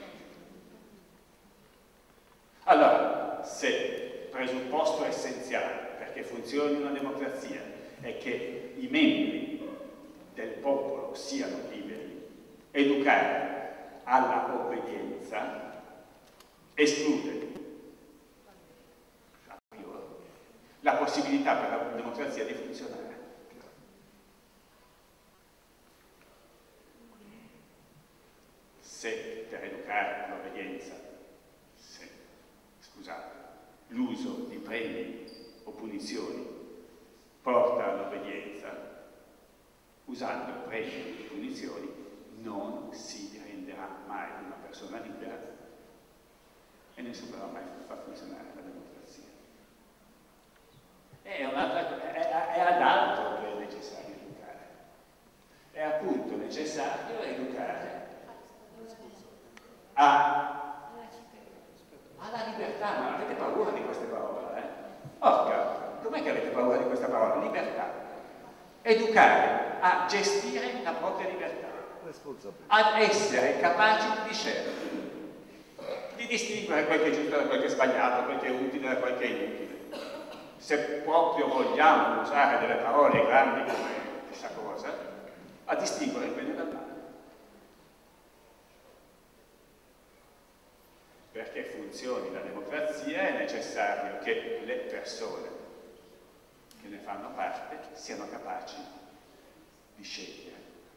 Speaker 2: Allora, se presupposto essenziale perché funzioni una democrazia è che i membri del popolo siano liberi, educare alla obbedienza esclude la possibilità per la democrazia di funzionare. Se per educare all'obbedienza, scusate, l'uso di premi o punizioni porta all'obbedienza, usando premi e punizioni non si renderà mai una persona libera e nessuno potrà mai far funzionare la democrazia. È, è, è ad altro che è necessario educare. È appunto necessario educare a, alla libertà. Ma avete paura di queste parole? Eh? Porca, com'è che avete paura di questa parola? Libertà. Educare a gestire la propria libertà, ad essere capaci di scegliere, di distinguere quel che è giusto da quel che è sbagliato, quel che è utile da quel che è inutile. Se proprio vogliamo usare delle parole grandi come questa cosa, a distinguere il bene dal male. Perché funzioni la democrazia è necessario che le persone che ne fanno parte siano capaci di scegliere.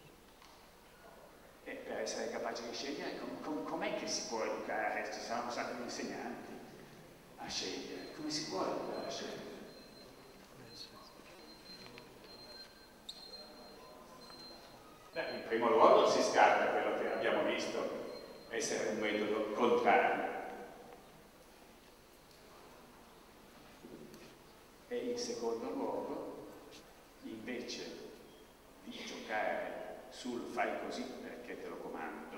Speaker 2: E per essere capaci di scegliere, com com com'è che si può educare? Ci saranno un sacco di insegnanti a scegliere. Come si può educare a scegliere? Beh, in primo luogo si scarta quello che abbiamo visto essere un metodo contrario. E in secondo luogo, invece di giocare sul fai così perché te lo comando,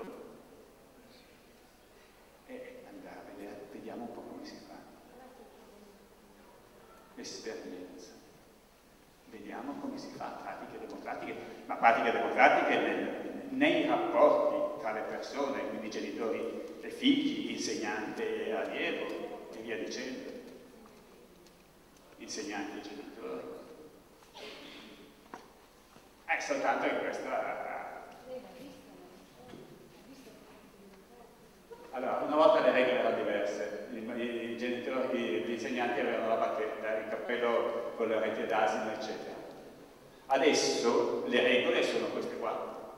Speaker 2: e andare a vedere, vediamo un po' come si fa. Esperienza. Vediamo come si fa, pratiche democratiche, ma pratiche democratiche nel, nei rapporti tra le persone, quindi genitori e figli, insegnante e allievo, e via dicendo. Insegnanti e genitori. È soltanto che questa... Allora, una volta le regole erano diverse, I, i genitori, gli insegnanti avevano la bacchetta, il cappello con le orecchie d'asino, eccetera. Adesso le regole sono queste qua.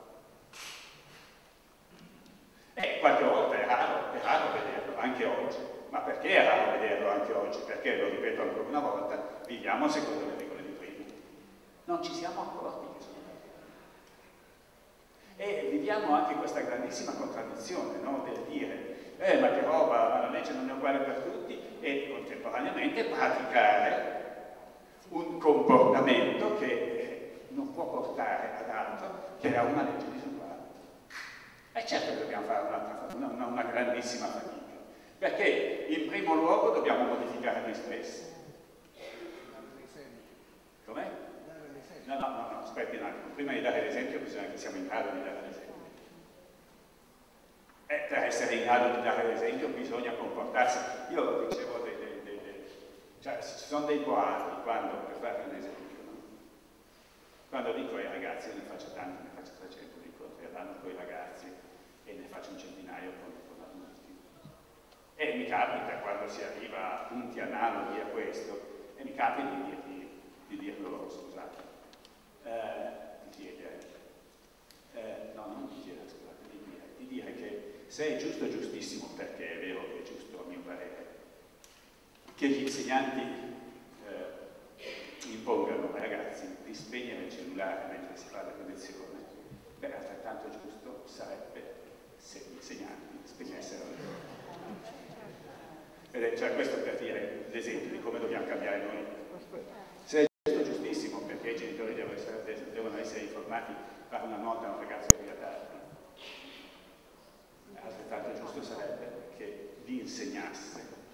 Speaker 2: E qualche volta è raro, è raro vederlo, anche oggi. Ma perché è raro vederlo anche oggi? Perché, lo ripeto ancora una volta, viviamo secondo le regole di prima. Non ci siamo accorti che sono regole. E viviamo anche questa grandissima contraddizione, no? Del dire eh, ma che roba, ma la legge non è uguale per tutti, e contemporaneamente praticare un comportamento che non può portare ad altro che a una legge disuguale. E certo che dobbiamo fare una, una, una grandissima fatica, perché in primo luogo dobbiamo modificare noi stessi. Com'è? No, no, no, no, aspetti un attimo. Prima di dare l'esempio bisogna che siamo in grado di dare l'esempio. E per essere in grado di dare l'esempio bisogna comportarsi. Io lo dicevo, dei, dei, dei, dei, cioè ci sono dei boati quando, per fare un esempio, no? Quando dico ai ragazzi, io ne faccio tanti, ne faccio trecento, dico verranno con i ragazzi e ne faccio un centinaio con, con adulti. E mi capita quando si arriva a punti analoghi a questo, e mi capita di dirgli, di dir loro, scusate, eh, di chiedere, eh, no, non di chiedere, scusate, di dire, di dire che se è giusto è giustissimo, perché è vero che è giusto a mio parere, che gli insegnanti eh, impongano ai ragazzi di spegnere il cellulare mentre si fa la lezione, beh, altrettanto giusto sarebbe se gli insegnanti spegnessero le loro. Ed è, cioè, questo per dire l'esempio di come dobbiamo cambiare noi. Se è giusto, giustissimo, perché i genitori devono essere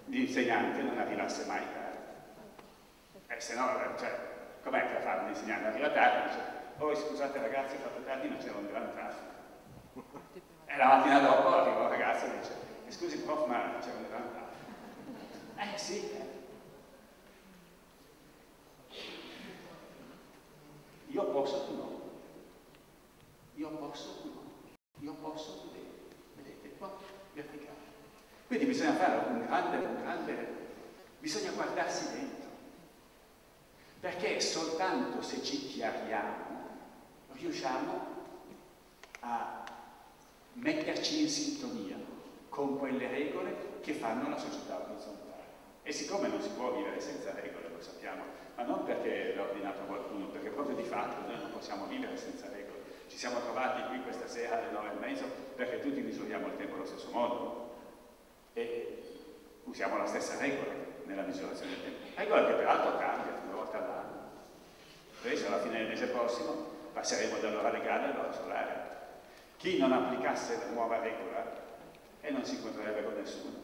Speaker 2: l'insegnante non arrivasse mai tardi. E se no, cioè, com'è che fa un insegnante? Arriva tardi, dice, oh scusate ragazzi, ho fatto tardi ma c'era un gran traffico. E la mattina dopo arriva un ragazzo e dice, scusi prof, ma c'era un gran traffico. Eh sì, eh. Io posso, tu no. Io posso, tu no. Io posso, tu devi. Vedete qua? Verticale. Quindi bisogna fare un grande, un grande... bisogna guardarsi dentro. Perché soltanto se ci chiariamo riusciamo a metterci in sintonia con quelle regole che fanno la società orizzontale. E siccome non si può vivere senza regole, lo sappiamo, ma non perché l'ha ordinato qualcuno, perché proprio di fatto noi non possiamo vivere senza regole. Ci siamo trovati qui questa sera alle nove e mezzo perché tutti misuriamo il tempo allo stesso modo e usiamo la stessa regola nella misurazione del tempo. Regola che peraltro cambia una volta all'anno. Adesso alla fine del mese prossimo passeremo dall'ora legale all'ora solare. Chi non applicasse la nuova regola e non si incontrerebbe con nessuno.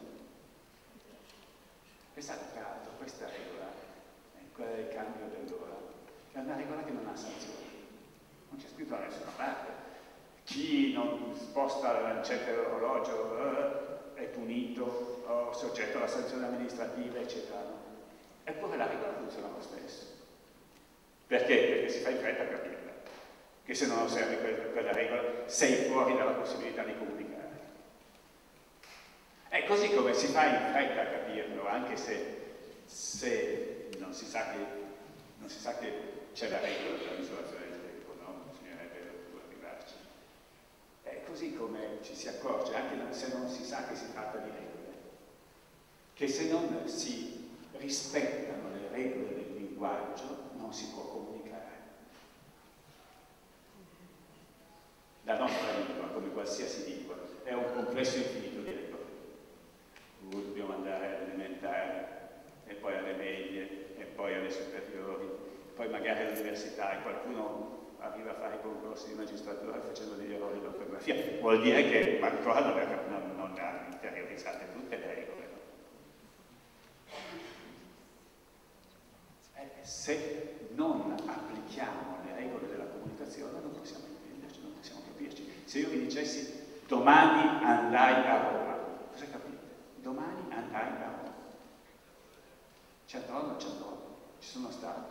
Speaker 2: Pensate tra l'altro, questa regola è quella del cambio dell'ora, che è una regola che non ha sanzioni. Non c'è scritto da nessuna parte. Chi non sposta la lancetta dell'orologio eh, è punito o soggetto alla sanzione amministrativa, eccetera. Eppure la regola funziona lo stesso. Perché? Perché si fa in fretta a capirla. Che se non osservi quella regola sei fuori dalla possibilità di comunicare. È così come si fa in fretta a capirlo, anche se, se non si sa che, non si sa che c'è la regola della misurazione del tempo, no? Bisognerebbe arrivarci. È così come ci si accorge, anche se non si sa che si tratta di regole, che se non si rispettano le regole del linguaggio non si può comunicare. La nostra lingua, come qualsiasi lingua, è un complesso infinito di regole. Dobbiamo andare alle elementari, e poi alle medie, e poi alle superiori, poi magari all'università, e qualcuno arriva a fare i concorsi di magistratura facendo degli errori di ortografia. Vuol dire che ancora non, non, non ha interiorizzate tutte le regole. Eh, se non applichiamo le regole della comunicazione non possiamo intenderci, non possiamo capirci. Se io vi dicessi domani andai a Roma, cosa capite? Domani andai a Roma. Ci andrò o non ci andrò? Ci sono stato.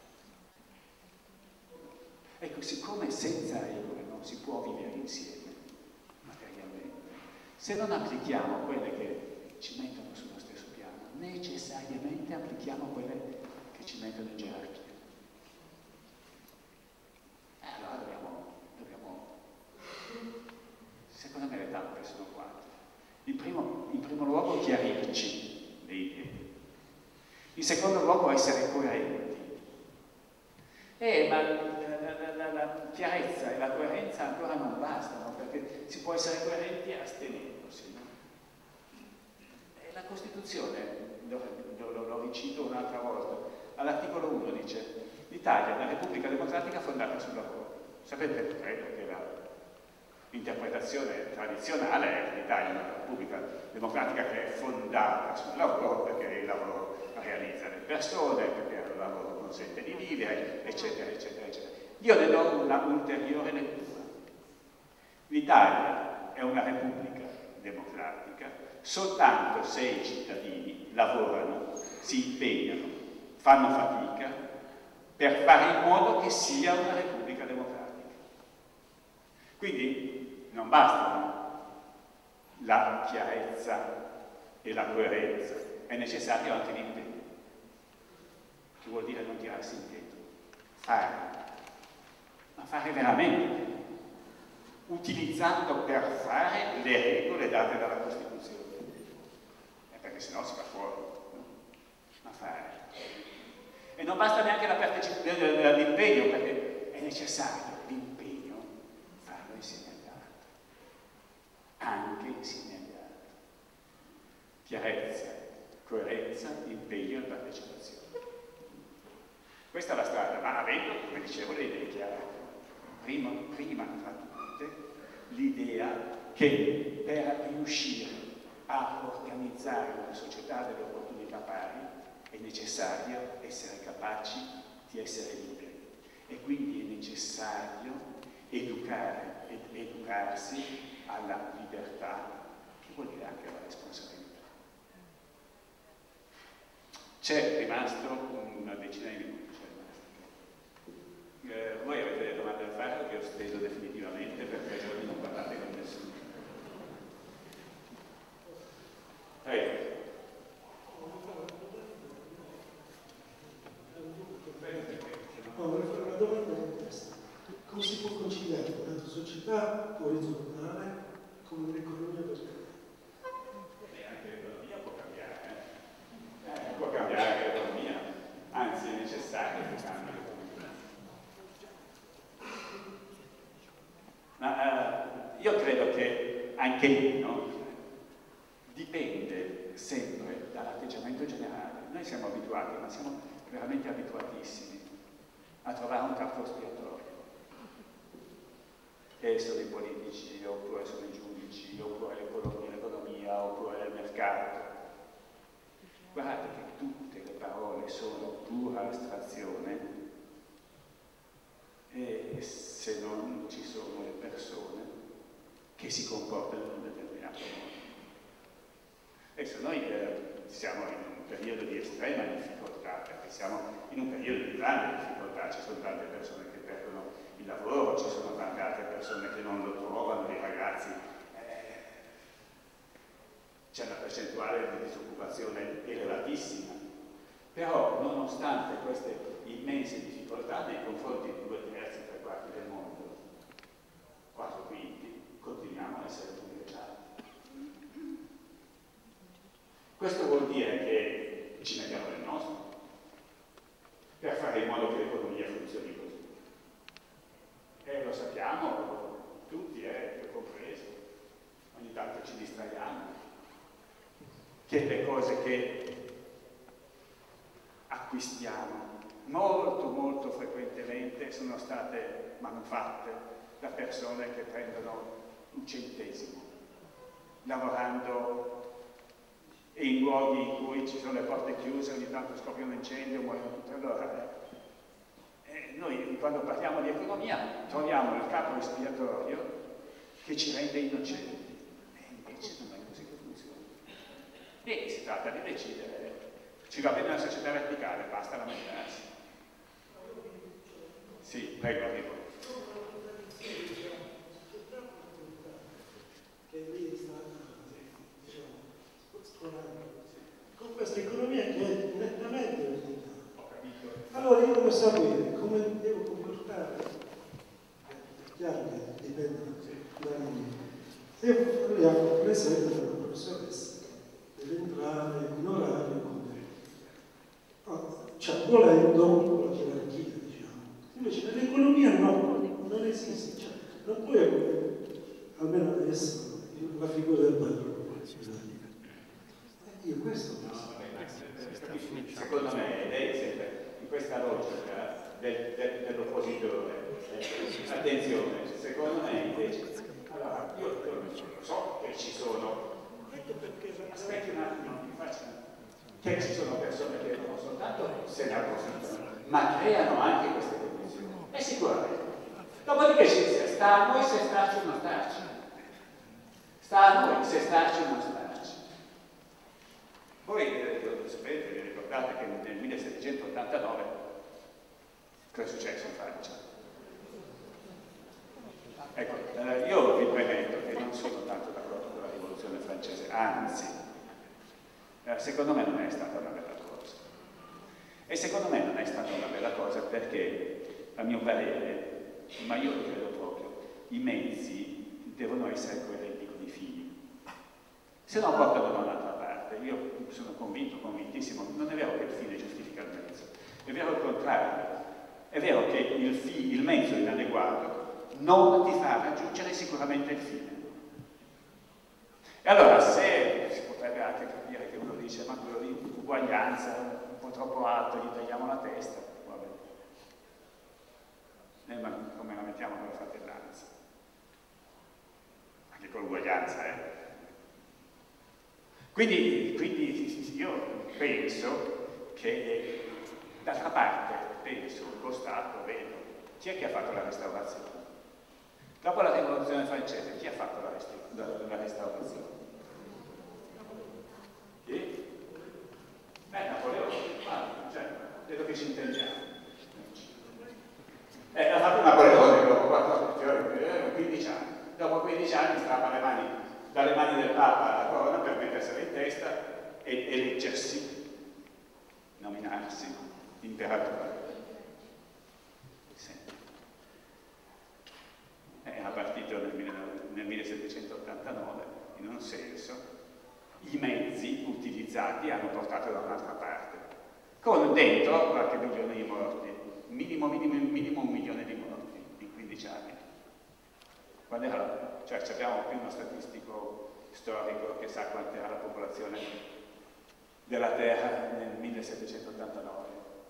Speaker 2: Ecco, siccome senza regole non si può vivere insieme, materialmente, se non applichiamo quelle che ci mettono sullo stesso piano, necessariamente applichiamo quelle che ci mettono in gerarchia. E allora dobbiamo, dobbiamo, secondo me le tappe sono quattro. In primo, in primo luogo chiarirci le idee, in secondo luogo essere coerenti. Eh, ma la, la, la, la chiarezza e la coerenza ancora non bastano, perché si può essere coerenti astenendosi. No? E la Costituzione, lo, lo, lo ricito un'altra volta, all'articolo uno dice l'Italia è una Repubblica Democratica fondata sul lavoro. Sapete, credo che la l'interpretazione tradizionale è che l'Italia è una Repubblica Democratica che è fondata sul lavoro, perché il lavoro realizza le persone, perché il lavoro consente di vivere, eccetera, eccetera, eccetera. Io ne do una ulteriore lettura. L'Italia è una Repubblica Democratica soltanto se i cittadini lavorano, si impegnano, fanno fatica per fare in modo che sia una Repubblica Democratica. Quindi non bastano la chiarezza e la coerenza, è necessario anche l'impegno, che vuol dire non tirarsi indietro, fare, ma fare veramente, utilizzando per fare le regole date dalla Costituzione, eh, perché sennò si va fuori, no? Ma fare. E non basta neanche la partecipazione, l'impegno, perché è necessario l'impegno, farlo insieme agli altri, anche insieme agli altri. Chiarezza, coerenza, impegno e partecipazione. Questa è la strada, ma avendo, come dicevo, le idee chiare. Prima, prima tra tutte, l'idea che per riuscire
Speaker 11: a organizzare una società delle opportunità pari è necessario essere capaci di essere liberi e quindi è necessario educare ed educarsi alla libertà, che vuol dire anche alla responsabilità. C'è rimasto una decina di minuti. Eh, voi avete delle domande da fare che ho steso definitivamente perché giorni non parlate con nessuno. Prego.
Speaker 12: No, vorrei fare una domanda come questa. Come si può conciliare una società orizzontale con un'economia verticale?
Speaker 11: Beh, anche l'economia può cambiare, eh? Eh, può cambiare l'economia, anzi è necessario che cambi l'economia. Ma uh, io credo che anche lì, no? Dipende sempre dall'atteggiamento generale. Noi siamo abituati, ma siamo veramente abituatissimi a trovare un capro espiatorio. E sono i politici, oppure sono i giudici, oppure l'economia, oppure il mercato. Guardate che tutte le parole sono pura astrazione e se non ci sono le persone che si comportano in un determinato modo. Adesso noi eh, siamo in un periodo di estrema difficoltà, perché siamo in un periodo di grande difficoltà, ci sono tante persone che perdono il lavoro, ci sono tante altre persone che non lo trovano, i ragazzi, eh, c'è una percentuale di disoccupazione elevatissima, però nonostante queste immense difficoltà nei confronti di due terzi, tre quarti del mondo, quattro quinti, continuiamo a essere privilegiati. Questo vuol dire che ci mettiamo del nostro per fare in modo che l'economia funzioni così. E lo sappiamo tutti, eh, io compreso, ogni tanto ci distraiamo, che le cose che acquistiamo molto molto frequentemente sono state manufatte da persone che prendono un centesimo, lavorando in luoghi in cui ci sono le porte chiuse, ogni tanto scoppia un incendio, muoiono tutti. Allora, eh, noi quando parliamo di economia troviamo il capo espiatorio che ci rende innocenti, e invece non è così che funziona. E si tratta di decidere, ci va bene una società verticale, basta lamentarsi. Sì, prego, arrivo.
Speaker 12: Che lì sta, diciamo, esplorando. Con questa economia che è nettamente verticale. Allora io come sapere come devo comportare? È chiaro che dipende da me. Se parliamo per esempio della professoressa che deve entrare in orario come cioè volendo la gerarchia, diciamo. Invece nell'economia no, non esiste, cioè, non puoi avere, almeno adesso, la figura del padrone. Io questo
Speaker 11: no, secondo me lei sempre in questa logica del, del, dell'oppositore, eh, attenzione, secondo me invece, allora io, io so che ci sono, aspetti un attimo, mi faccio che ci sono persone che non soltanto se ne approfittano, ma creano anche queste condizioni. E sicuramente. Dopodiché sta a noi se starci o non starci. Sta a noi se starci o non starci. Voi eh, lo sapete, vi ricordate che nel millesettecentottantanove cosa è successo in Francia? Ecco, eh, io vi premetto che non sono tanto d'accordo con la rivoluzione francese, anzi, secondo me non è stata una bella cosa. E secondo me non è stata una bella cosa perché, a mio parere, ma io lo credo proprio, i mezzi devono essere coerenti con i fini. Se no portano da un'altra parte. Io sono convinto, convintissimo, non è vero che il fine giustifica il mezzo, è vero il contrario. È vero che il, fi, il mezzo inadeguato non ti fa raggiungere sicuramente il fine. E allora se si potrebbe anche capire che uno dice ma quello lì uguaglianza un po' troppo alto, gli tagliamo la testa, vabbè. Eh, ma come la mettiamo con la fratellanza? Anche con l'uguaglianza, eh? Quindi, quindi io penso che, d'altra parte, penso, lo Stato, vedo, chi è che ha fatto la restaurazione? Dopo la rivoluzione francese, chi ha fatto la, resta la, la restaurazione? Chi? Eh, Napoleone, ah, cioè, vedo che ci intendiamo. Eh, l'ha fatto Napoleone dopo quindici anni. Dopo quindici anni strappa le mani dalle mani del Papa alla corona per mettersela in testa e eleggersi, nominarsi imperatore. Sì. Era partito nel, nel millesettecentottantanove, in un senso, i mezzi utilizzati hanno portato da un'altra parte, con dentro qualche milione di morti, minimo, minimo, minimo un milione di morti in quindici anni. Quando era, cioè abbiamo più uno statistico storico che sa quant'era la popolazione della Terra nel millesettecentottantanove.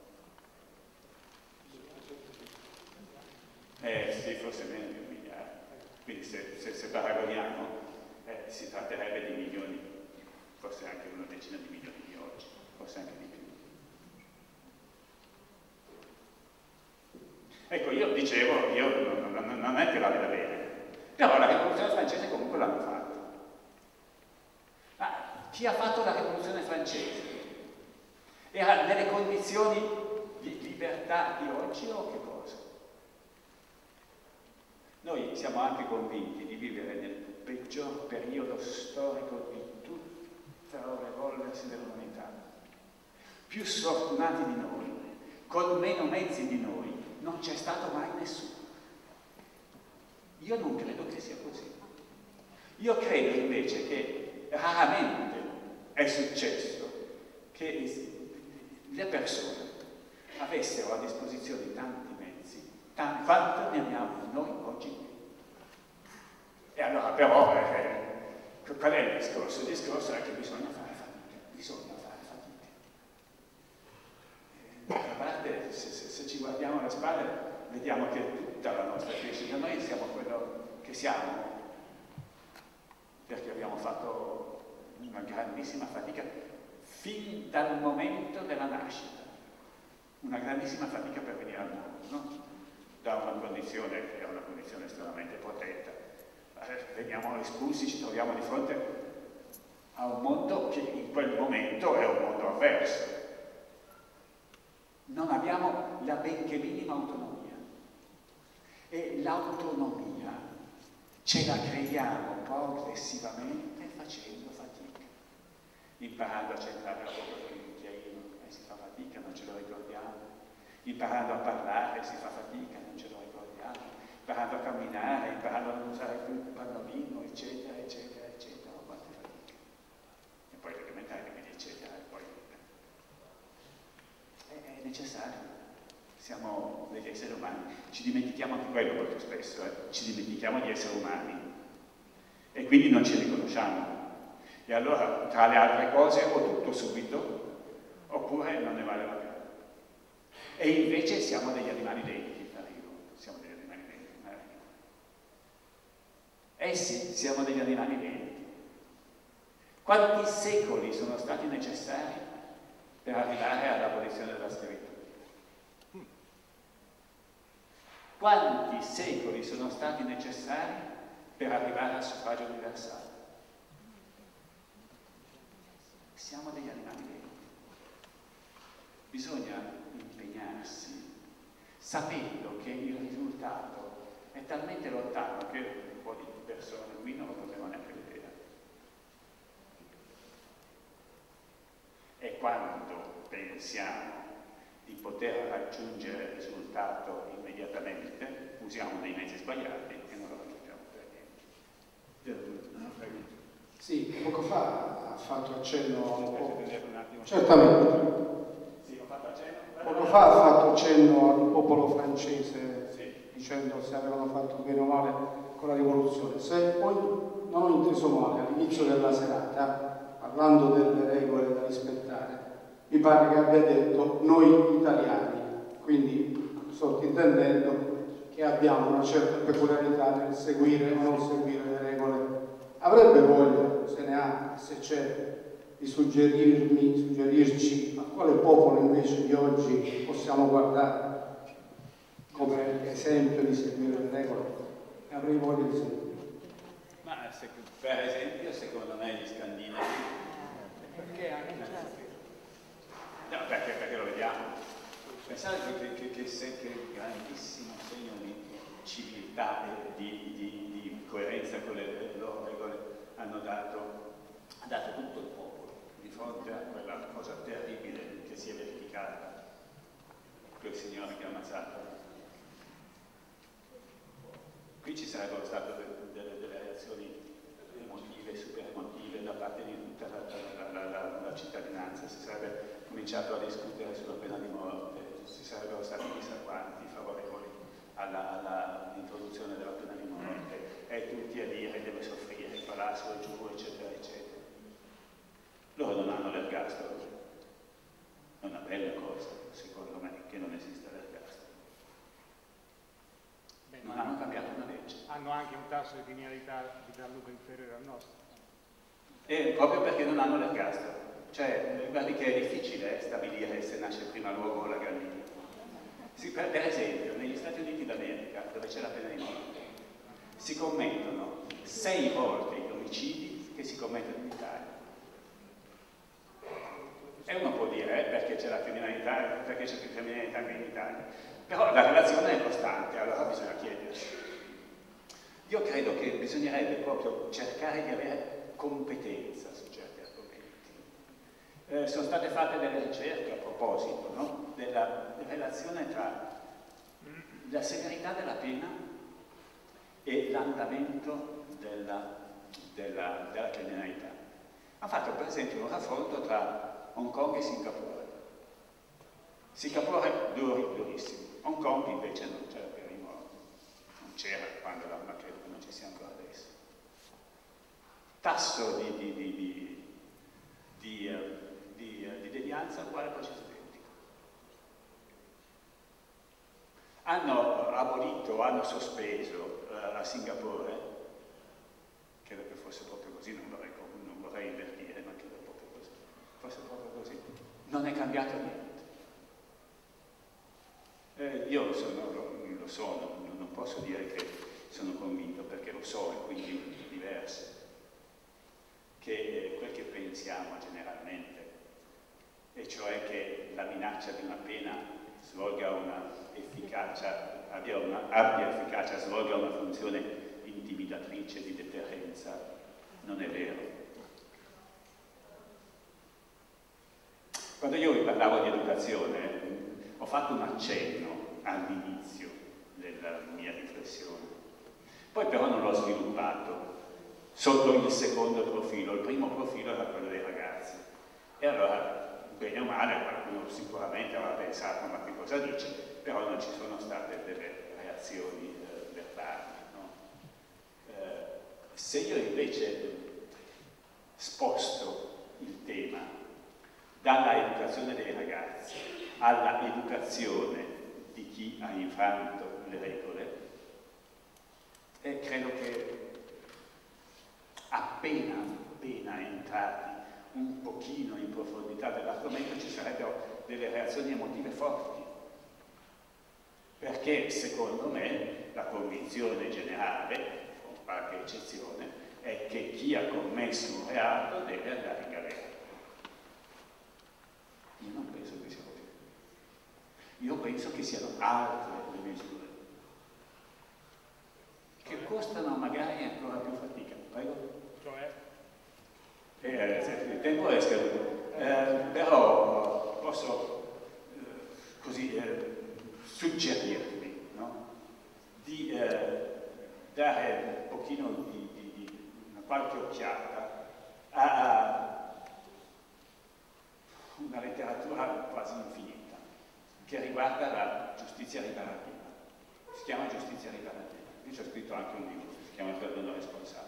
Speaker 11: Eh sì, forse meno di un miliardo. Quindi se, se, se paragoniamo eh, si tratterebbe di milioni, forse anche una decina di milioni di oggi, forse anche di più. Ecco, io dicevo, io non, non, non è che la veda bene, però la rivoluzione francese comunque l'hanno fatta. Ma chi ha fatto la rivoluzione francese? Era nelle condizioni di libertà di oggi o che cosa? Noi siamo anche convinti di vivere nel peggior periodo storico di tutta l'evolversi dell'umanità. Più sfortunati di noi, con meno mezzi di noi, non c'è stato mai nessuno. Io non credo che sia così. Io credo invece che raramente è successo che le persone avessero a disposizione tanti mezzi, tanti, quanto ne abbiamo noi oggi. E allora però, eh, qual è il discorso? Il discorso è che bisogna fare fatica, bisogna fare fatica. D'altra parte, se, se, se ci guardiamo alle spalle, vediamo che tutta la nostra crescita, noi siamo quello che siamo, perché abbiamo fatto una grandissima fatica fin dal momento della nascita, una grandissima fatica per venire al mondo, no? Da una condizione che è una condizione estremamente protetta, eh, veniamo espulsi, ci troviamo di fronte a un mondo che in quel momento è un mondo avverso. Non abbiamo la benché minima autonomia. E l'autonomia ce la creiamo progressivamente facendo fatica, imparando a centrare la bocca con il cucchiaino e si fa fatica, non ce lo ricordiamo, imparando a parlare si fa fatica, non ce lo ricordiamo, imparando a camminare, imparando a non usare più il pannolino, eccetera, eccetera, eccetera, quante fatiche. E poi le elementari, quindi eccetera, e poi è necessario. Siamo degli esseri umani, ci dimentichiamo anche quello molto spesso, eh? ci dimentichiamo di essere umani e quindi non ci riconosciamo. E allora, tra le altre cose, o tutto subito, oppure non ne vale la pena. E invece siamo degli animali lenti, arrivo. Siamo degli animali lenti, arrivo. Eh sì, siamo degli animali lenti. Quanti secoli sono stati necessari per arrivare all'abolizione della schiavitù? Quanti secoli sono stati necessari per arrivare al suffragio universale? Siamo degli animali lenti. Bisogna impegnarsi sapendo che il risultato è talmente lontano che un po' di persone qui non lo potevano neanche vedere. E quando pensiamo di poter raggiungere il risultato immediatamente, usiamo dei mezzi sbagliati e non lo raggiungiamo per niente.
Speaker 7: Sì, poco fa ha fatto accenno a un po'. Certamente.
Speaker 11: Sì, ho fatto accenno.
Speaker 7: Poco fa ha fatto accenno al popolo francese, sì, dicendo se avevano fatto bene o male con la rivoluzione. Se poi non ho inteso male, all'inizio della serata, parlando delle regole da rispettare, mi pare che abbia detto noi italiani, quindi sottintendendo che abbiamo una certa peculiarità nel seguire o non seguire le regole. Avrebbe voglia, se ne ha, se c'è, di suggerirmi, suggerirci a quale popolo invece di oggi possiamo guardare come esempio di seguire le regole. E avrei voglia di seguire.
Speaker 11: Ma se, per esempio, secondo me gli scandinavi.
Speaker 8: Perché anche?
Speaker 11: No, perché, perché lo vediamo. Pensate che, che, che, che, che grandissimo segno di civiltà e di, di, di coerenza con le loro regole hanno dato, ha dato tutto il popolo di fronte a quella cosa terribile che si è verificata, quel signore che ha ammazzato. Qui ci sarebbero state delle, delle, delle reazioni emotive, super emotive da parte di tutta la, la, la, la, la cittadinanza, si sarebbe cominciato a discutere sulla pena di morte, ci sarebbero stati chissà quanti favorevoli all'introduzione della pena di morte e tutti a dire deve soffrire, farà su e giù, eccetera, eccetera. Loro non hanno l'ergastolo. È una bella cosa, secondo me, che non esista l'ergastolo. Non hanno cambiato una legge.
Speaker 13: Hanno anche un tasso di criminalità di gran lunga inferiore al nostro.
Speaker 11: E proprio perché non hanno l'ergastolo. Cioè, guardi che è difficile stabilire se nasce prima l'uovo o la gallina. Si, per, per esempio, negli Stati Uniti d'America, dove c'è la pena di morte, si commettono sei volte gli omicidi che si commettono in Italia. E uno può dire, eh, perché c'è la criminalità, perché c'è più criminalità che in Italia. Però la relazione è costante, allora bisogna chiedersi. Io credo che bisognerebbe proprio cercare di avere competenza su certi argomenti. Eh, sono state fatte delle ricerche a proposito, no? Della relazione tra la severità della pena e l'andamento della, della, della criminalità. Ha fatto per esempio un raffronto tra Hong Kong e Singapore. Singapore è duro, durissimo. Hong Kong invece non c'era per i morti, non c'era quando la, ma credo che non ci sia ancora adesso. Tasso di, di, di, di, di, uh, di, uh, di devianza uguale processo identico. Hanno abolito, hanno sospeso uh, a Singapore, credo che fosse proprio così, non vorrei, non vorrei invertire, ma credo proprio così, fosse proprio così. Non è cambiato niente. Eh, io sono, lo, lo sono, non posso dire che sono convinto perché lo so e quindi è diverso, che eh, quel che pensiamo generalmente, e cioè che la minaccia di una pena svolga una efficacia, abbia, una, abbia efficacia, svolga una funzione intimidatrice di deterrenza, non è vero. Quando io vi parlavo di educazione, ho fatto un accenno all'inizio della mia riflessione, poi però non l'ho sviluppato sotto il secondo profilo. Il primo profilo era quello dei ragazzi, e allora, bene o male, qualcuno sicuramente avrà pensato ma che cosa dice, però non ci sono state delle reazioni eh, verbali, no? eh, se io invece sposto il tema dalla educazione dei ragazzi alla educazione di chi ha infranto le regole, e credo che appena, appena entrati un pochino in profondità dell'argomento ci sarebbero delle reazioni emotive forti, perché secondo me la convinzione generale, con qualche eccezione, è che chi ha commesso un reato deve andare in galera. Io non penso che sia così. Io penso che siano altre le misure che costano magari ancora più fatica. Prego?
Speaker 13: Cioè?
Speaker 11: Eh, il tempo è scaduto. Eh, però posso eh, così eh, suggerirvi, no? Di eh, dare un pochino di, di, di una qualche occhiata a una letteratura quasi infinita che riguarda la giustizia riparativa. Si chiama giustizia riparativa. Io ci ho scritto anche un libro, si chiama Il perdono responsabile.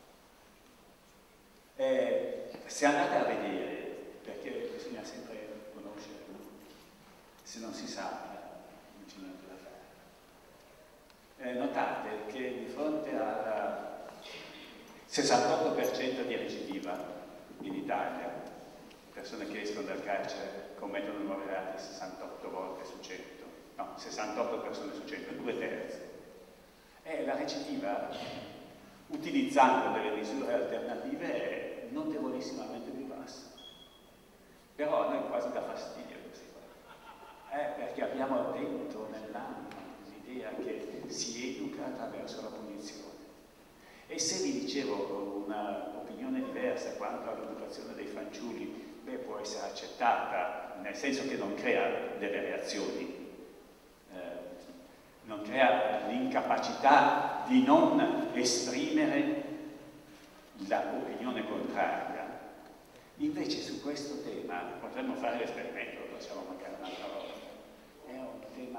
Speaker 11: Eh, se andate a vedere, perché bisogna sempre conoscere, no? Se non si sa, non c'è niente da fare. Eh, notate che di fronte al sessantotto per cento di recidiva in Italia, persone che escono dal carcere commettono nuovi reati sessantotto volte su cento, no, sessantotto persone su cento, due terzi. E la recidiva, utilizzando delle misure alternative, è notevolissimamente più bassa. Però a noi quasi dà fastidio questa cosa, eh, perché abbiamo dentro nell'anima l'idea che si educa attraverso la punizione. E se vi dicevo un'opinione diversa quanto all'educazione dei fanciulli, beh, può essere accettata, nel senso che non crea delle reazioni, eh, non crea l'incapacità di non esprimere l'opinione contraria. Invece su questo tema potremmo fare l'esperimento, lo facciamo magari un'altra volta. È un tema,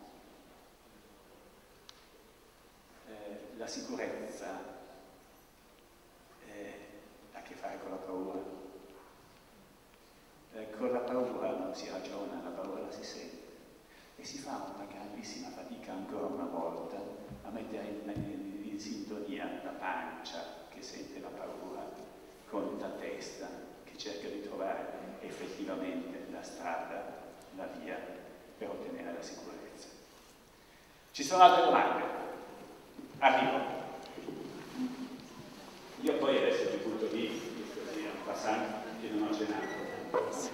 Speaker 11: eh, la sicurezza eh, ha a che fare con la paura. Eh, con la paura non si ragiona, la paura la si sente. E si fa una grandissima fatica ancora una volta a mettere in, in, in sintonia la pancia che sente la paura con la testa che cerca di trovare effettivamente la strada, la via per ottenere la sicurezza. Ci sono altre domande? Arrivo. Io poi adesso mi butto lì, così en passant, che non ho cenato.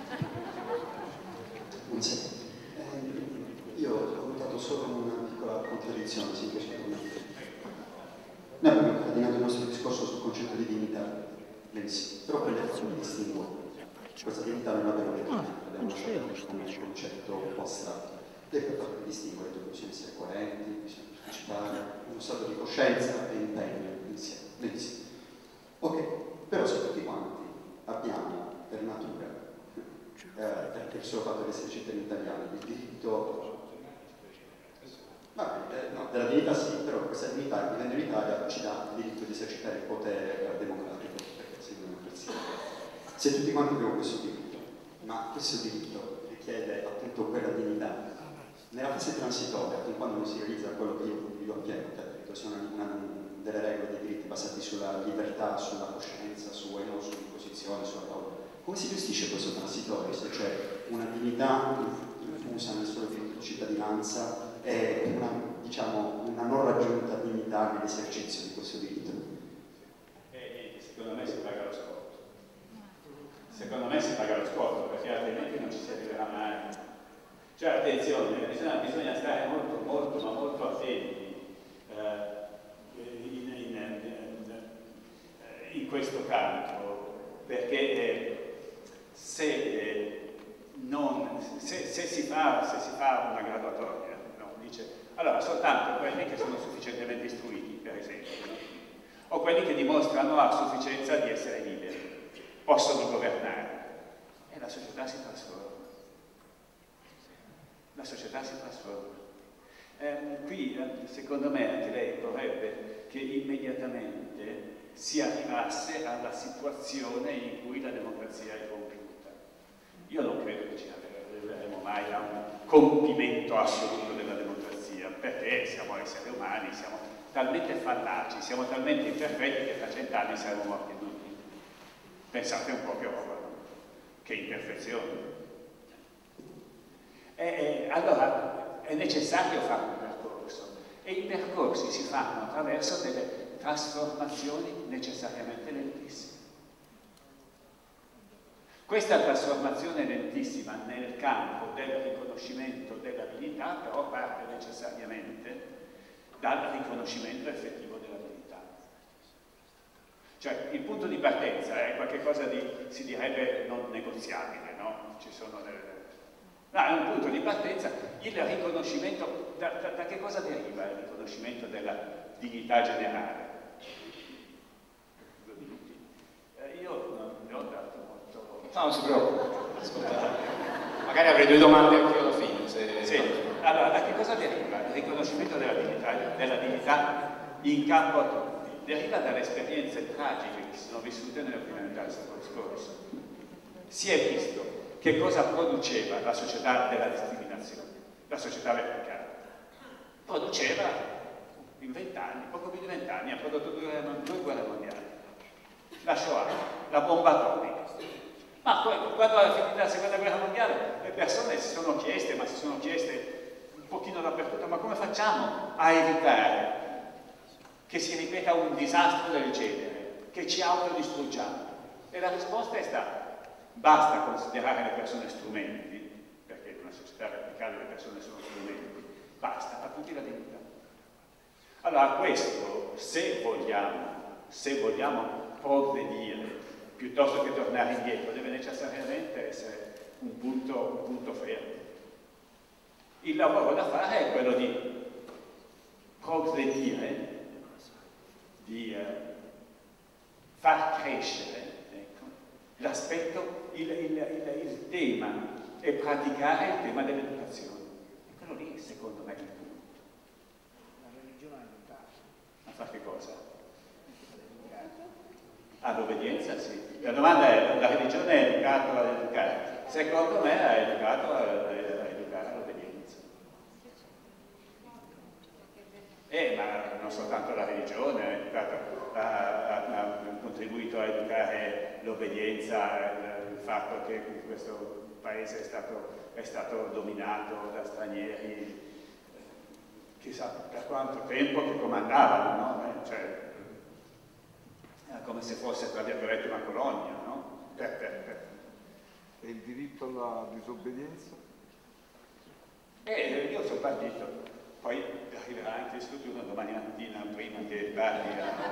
Speaker 14: Buonasera. Eh, io ho notato solo una piccola contraddizione, sì, che secondo me. Noi abbiamo incardinato il nostro discorso sul concetto di dignità. Benissimo, però poi le distingo. Questa dignità non l'abbiamo definita, l'abbiamo lasciata come un concetto un po' astratto. Lei per farlo distinguere, bisogna essere coerenti, bisogna partecipare, uno stato di coscienza e impegno insieme. Benissimo. Ok, però se tutti quanti abbiamo per natura, eh, perché il solo fatto di essere cittadini italiani, il diritto. Vabbè, eh, no, della dignità sì, però questa dignità, vivendo in Italia, ci dà il diritto di esercitare il potere democratico. Se tutti quanti abbiamo questo diritto, ma questo diritto richiede appunto quella dignità, nella fase transitoria, fin quando non si realizza quello che io condivido appieno, che ha detto sono una, delle regole dei diritti basati sulla libertà, sulla coscienza, su e non sull'imposizione, sulla paura, come si gestisce questo transitorio se c'è una dignità infusa nel suo diritto di cittadinanza e una, diciamo, una non raggiunta dignità nell'esercizio di questo diritto?
Speaker 11: E secondo me si paga lo sconto. Secondo me si paga lo sconto, perché altrimenti non ci si arriverà mai. Cioè, attenzione, bisogna, bisogna stare molto, molto, ma molto attenti eh, in, in, in, in questo campo, perché eh, se, eh, non, se, se, si fa, se si fa una graduatoria, no, dice, allora soltanto quelli che sono sufficientemente istruiti, per esempio, o quelli che dimostrano la sufficienza di essere liberi, possono governare e la società si trasforma. La società si trasforma. Eh, qui, eh, secondo me, anche lei vorrebbe che immediatamente si arrivasse alla situazione in cui la democrazia è compiuta. Io non credo che ci arriveremo mai a un compimento assoluto della democrazia, perché siamo esseri umani, siamo talmente fallaci, siamo talmente imperfetti che tra cent'anni saremo morti tutti. Pensate un po' che roba, che imperfezione. E, e, allora è necessario fare un percorso e i percorsi si fanno attraverso delle trasformazioni necessariamente lentissime. Questa trasformazione lentissima nel campo del riconoscimento dell'abilità però parte necessariamente dal riconoscimento effettivo dell'abilità. Cioè, il punto di partenza è qualcosa di, si direbbe, non negoziabile, no? Ci sono delle... No, è un punto di partenza, il riconoscimento, da, da, da che cosa deriva il riconoscimento della dignità generale? Due minuti. Eh, io non ne ho dato molto...
Speaker 1: No, non si preoccupi, ascoltate. Magari avrei due domande anche alla fine. Se...
Speaker 11: Sì, allora, da che cosa deriva il riconoscimento della dignità, della dignità in campo a tutti? Deriva dalle esperienze tragiche che si sono vissute nelle prime metà del secolo scorso. Si è visto che cosa produceva la società della discriminazione, la società verticale. Produceva in vent'anni, poco più di vent'anni, ha prodotto due, due guerre mondiali. La Shoah, la bomba atomica, Ma poi, quando è finita la seconda guerra mondiale, le persone si sono chieste, ma si sono chieste un pochino dappertutto, ma come facciamo a evitare che si ripeta un disastro del genere, che ci autodistruggiamo? E la risposta è stata: basta considerare le persone strumenti, perché in una società radicale le persone sono strumenti, basta, a tutti la dignità. Allora questo, se vogliamo, se vogliamo progredire, piuttosto che tornare indietro, deve necessariamente essere un punto, un punto fermo. Il lavoro da fare è quello di progredire, di eh, far crescere, ecco, l'aspetto, il, il, il, il tema e praticare il tema dell'educazione. E quello lì, secondo me, è il punto.
Speaker 8: La religione ha aiutato.
Speaker 11: A fare che cosa? All'obbedienza, sì. La domanda è: la religione è educato ad educare? Secondo me ha educato a, a educare all'obbedienza. Eh, ma non soltanto la religione ha, educato, ha, ha, ha contribuito a educare l'obbedienza, il, il fatto che questo paese è stato, è stato dominato da stranieri, chissà per quanto tempo, che comandavano, no? Cioè, come se fosse, tra virgolette, una colonia, no? Per, per, per.
Speaker 15: E il diritto alla disobbedienza?
Speaker 11: Eh, io sono partito, poi arriverà anche il Sotturno domani mattina, prima che parli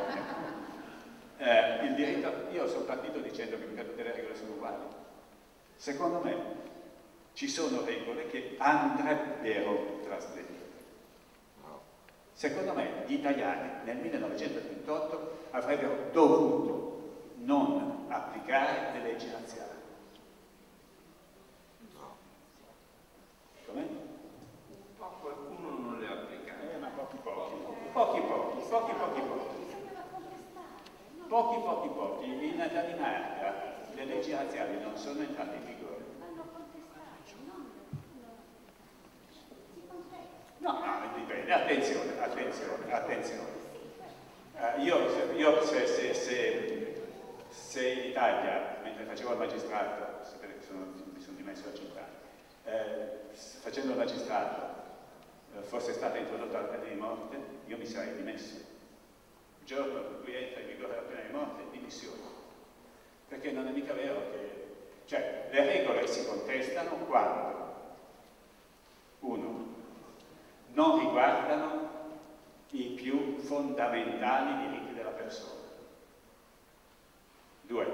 Speaker 11: a eh, il diritto, io sono partito dicendo che tutte le regole sono uguali. Secondo me ci sono regole che andrebbero trasgredite. Secondo me gli italiani nel millenovecentotrentotto avrebbero dovuto non applicare le leggi razziali.
Speaker 15: No.
Speaker 11: Come?
Speaker 6: Ma qualcuno non le ha applicate.
Speaker 11: Eh, ma pochi pochi. Pochi pochi, pochi pochi pochi. Pochi pochi pochi. In Danimarca le leggi razziali non sono entrate in vigore. No, no, dipende, attenzione, attenzione, attenzione. Uh, io io se, se, se, se in Italia, mentre facevo il magistrato, sapete che sono, mi sono dimesso da cinque anni, eh, facendo il magistrato eh, fosse stata introdotta la pena di morte, io mi sarei dimesso. Il giorno in cui entra in vigore la pena di morte, dimissione. Perché non è mica vero che... Cioè, le regole si contestano quando, uno, non riguardano i più fondamentali diritti della persona. Due,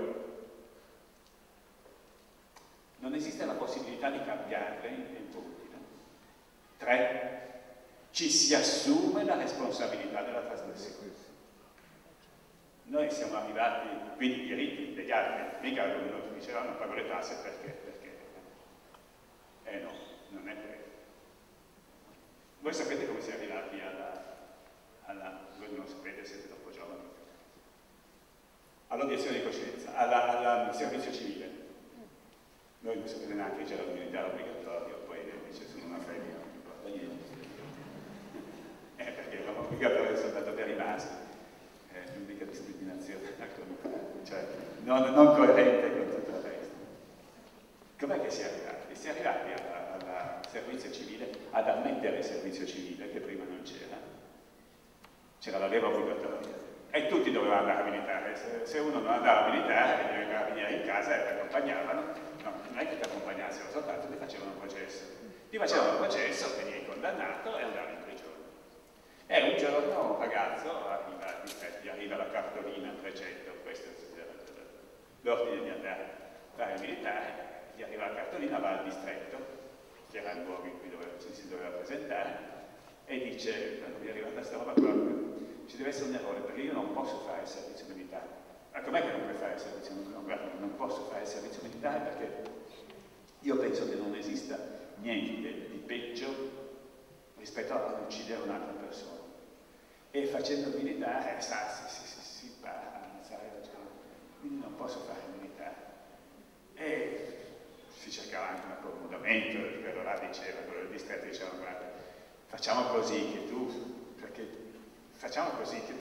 Speaker 11: non esiste la possibilità di cambiarle in tempo utile. Tre, ci si assume la responsabilità della trasgressione. Noi siamo arrivati, quindi i diritti degli altri, mica uno che diceva non pago le tasse perché, perché. Eh no, non è vero. Voi sapete come si è arrivati alla, alla voi non sapete, siete troppo giovani, all'obiezione di coscienza, alla, alla, al servizio civile. Noi non sapete neanche che c'era il militare obbligatorio, poi invece sono una femmina, non importa niente. Eh, perché era obbligatorio soltanto per i maschi, eh, l'unica discriminazione, cioè non, non coerente con tutto il resto. Com'è che si è arrivati? Si è arrivati alla, alla servizio civile, ad ammettere il servizio civile, che prima non c'era, c'era la leva obbligatoria, e tutti dovevano andare a militare. Se, se uno non andava a militare, veniva a venire in casa e ti accompagnavano, no, non è che ti accompagnassero soltanto, ti facevano un processo. Ti facevano un processo, venivi condannato e andavi in prigione. E un giorno un ragazzo arriva, gli arriva la cartolina precetto, questo è l'ordine di andare a fare il militare, gli arriva la cartolina, va al distretto, che era il luogo in cui doveva, si doveva presentare, e dice, quando mi è arrivata questa roba qua, ci deve essere un errore, perché io non posso fare il servizio militare. Ma com'è che non puoi fare il servizio militare? Guarda, non posso fare il servizio militare perché io penso che non esista niente di peggio rispetto ad uccidere un'altra persona. E facendo il militare, sa, si, si, si, si parla, sai, quindi non posso fare il militare. E si cercava anche un accomodamento, quello là diceva, quello del distretto diceva, guarda, facciamo così che tu, perché facciamo così che tu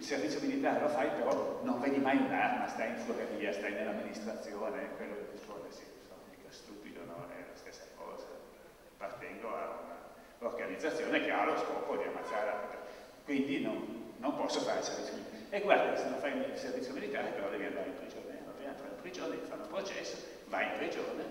Speaker 11: il servizio militare lo fai, però non vedi mai un'arma, stai in fureria, stai nell'amministrazione, quello che risponde sì, sono mica stupido, no? È la stessa cosa. Appartengo a un'organizzazione che ha lo scopo di ammazzare la persona. Quindi non, non posso fare il servizio militare. E guarda, se non fai il servizio militare però devi andare in prigione. Appena entri in prigione, ti fanno un processo, vai in prigione,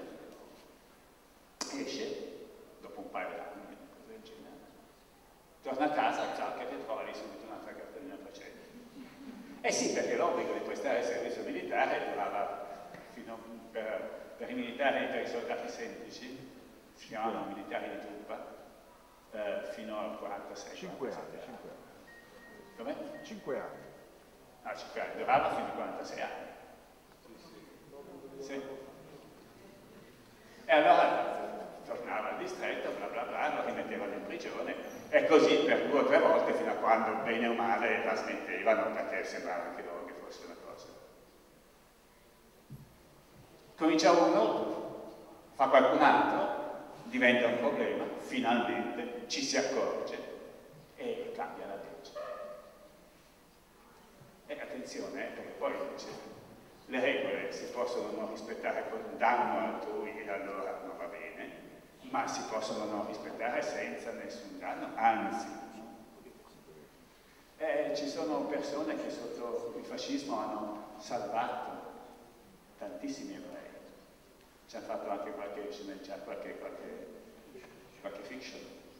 Speaker 11: esce, dopo un paio di anni, cosa del genere, torna a casa, ciao, che ti trovi subito un'altra cartellina precedente. Eh sì, perché l'obbligo di prestare il servizio militare durava fino per, per i militari e per i soldati semplici, si chiamavano militari di truppa, eh, fino al quarantasei.
Speaker 15: cinque anni, cinque anni.
Speaker 11: Come?
Speaker 15: cinque anni.
Speaker 11: Ah, cinque anni, durava fino ai quarantasei anni. Sì. E allora tornava al distretto, bla bla bla, lo rimettevano in prigione, e così per due o tre volte fino a quando bene o male la smettevano, perché sembrava anche loro che fosse una cosa. Comincia uno, fa qualcun altro, diventa un problema, finalmente ci si accorge e cambia la legge. E attenzione, eh, perché poi dice, le regole si possono non rispettare con danno altrui e allora non va bene, ma si possono non rispettare senza nessun danno, anzi. Eh, ci sono persone che sotto il fascismo hanno salvato tantissimi ebrei. Ci hanno fatto anche qualche sceneggiato, qualche, qualche, qualche fiction.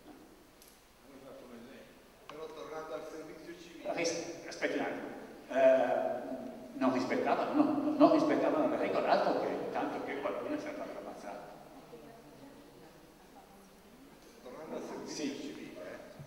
Speaker 5: Però tornando al servizio civile...
Speaker 11: Aspetti un attimo. Eh, non rispettavano, no, non rispettavano le regole, altro che tanto che qualcuno è stato anche ammazzato.
Speaker 5: Tornando al servizio
Speaker 11: sì.
Speaker 5: civile,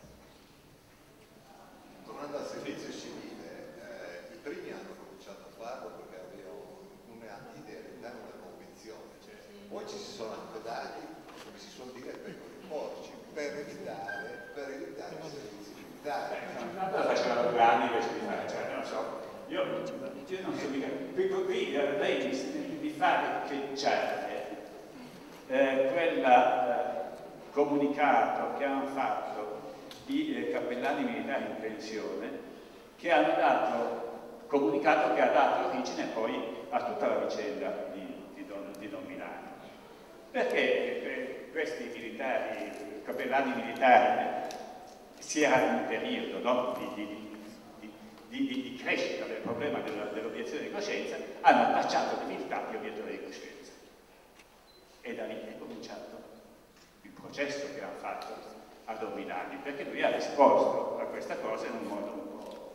Speaker 5: tornando al servizio civile, eh, i primi hanno cominciato a farlo perché avevano un'idealità, una convinzione, cioè, poi ci si sono anche dati, come si suol dire, per i porci, per evitare, per evitare i servizi militari.
Speaker 11: Lo facevano due anni invece di fare, cioè, non so. Io, io non so mica, qui, qui lei mi, mi fa ricacciare eh, quel eh, comunicato che hanno fatto i eh, cappellani militari in pensione, che hanno dato, comunicato che ha dato origine poi a tutta la vicenda di, di, Don, di Don Milano. Perché eh, questi militari, cappellani militari, si era in un periodo, no, di, di, Di, di, di crescita del problema dell'obiezione di coscienza, hanno tacciato di viltà gli obiettori di coscienza. E da lì è cominciato il processo che hanno fatto a Don Milani, perché lui ha risposto a questa cosa in un modo un po'...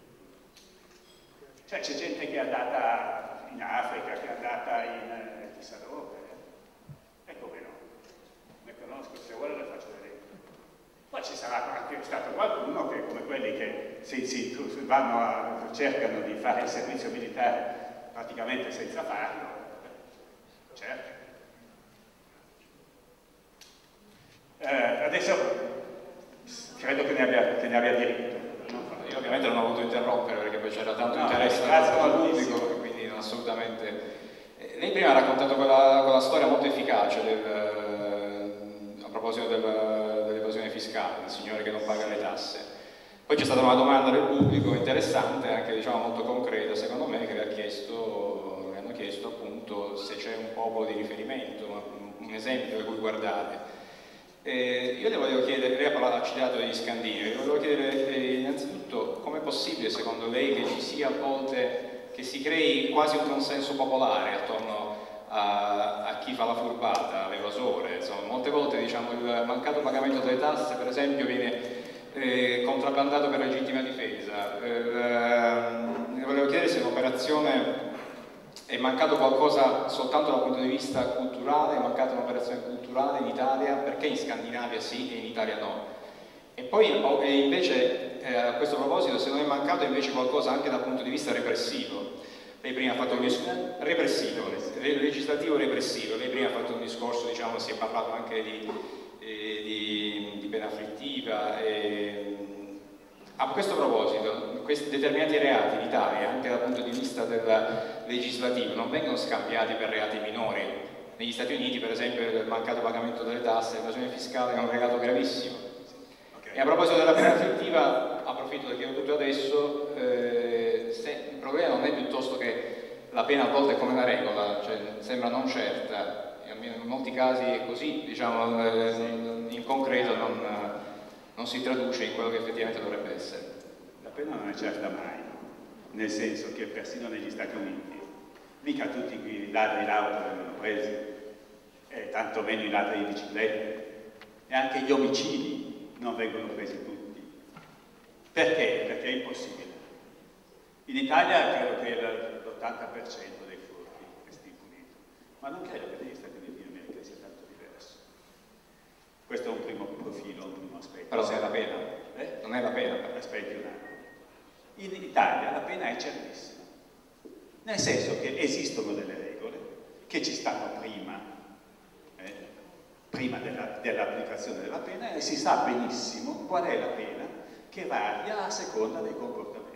Speaker 11: Cioè c'è gente che è andata in Africa, che è andata in eh, chissà dove, eh? E come no? Ne conosco, se vuole le faccio vedere. Poi ci sarà anche stato qualcuno che, come quelli che si, si, vanno a, cercano di fare il servizio militare praticamente senza farlo, certo. Eh, adesso credo che ne abbia, che ne abbia diritto.
Speaker 1: Io ovviamente non ho voluto interrompere perché poi c'era tanto
Speaker 11: no,
Speaker 1: interesse dal pubblico e quindi assolutamente... Eh, lei prima ha raccontato quella, quella storia molto efficace del, eh, a proposito del, dell'evasione fiscale, del signore che non paga le tasse. Poi c'è stata una domanda del pubblico interessante, anche diciamo molto concreta secondo me, che le, ha chiesto, le hanno chiesto appunto se c'è un popolo di riferimento, un esempio a cui guardare. Eh, io le volevo chiedere, lei ha citato degli scandinavi, le volevo chiedere eh, innanzitutto com'è possibile secondo lei che ci sia a volte, che si crei quasi un consenso popolare attorno a, a chi fa la furbata, all'evasore, insomma molte volte diciamo il mancato pagamento delle tasse per esempio viene eh, contrabbandato per legittima difesa. Eh, le volevo chiedere se l'operazione è mancato qualcosa soltanto dal punto di vista culturale, è mancata un'operazione culturale in Italia, perché in Scandinavia sì e in Italia no? E poi e invece eh, a questo proposito se non è mancato invece qualcosa anche dal punto di vista repressivo. Lei prima ha fatto un discorso repressivo, legislativo repressivo, lei prima ha fatto un discorso, diciamo, si è parlato anche di, eh, di, di pena afflittiva. E, a questo proposito, questi determinati reati in Italia, anche dal punto di vista del legislativo, non vengono scambiati per reati minori. Negli Stati Uniti, per esempio, il mancato pagamento delle tasse, l'evasione fiscale è un reato gravissimo. Okay. E a proposito della pena afflittiva,
Speaker 16: approfitto del che ho detto adesso, eh, se, il problema non è piuttosto che la pena a volte è come una regola, cioè sembra non certa, e in molti casi è così, diciamo, eh, in concreto non, non si traduce in quello che effettivamente dovrebbe essere.
Speaker 11: La pena non è certa mai, nel senso che persino negli Stati Uniti mica tutti i ladri d'auto vengono presi, e tanto meno i ladri di biciclette, e anche gli omicidi non vengono presi tutti. Perché? Perché è impossibile. In Italia credo che l'ottanta per cento dei furti resti impunito, ma non credo che negli Stati Uniti d'America sia tanto diverso. Questo è un primo profilo, un primo aspetto.
Speaker 16: Però se è la pena,
Speaker 11: eh?
Speaker 16: non è la pena.
Speaker 11: Aspetti un attimo. In Italia la pena è certissima. Nel senso che esistono delle regole che ci stanno prima, eh, prima della, dell'applicazione della pena, e si sa benissimo qual è la pena che varia a seconda dei comportamenti.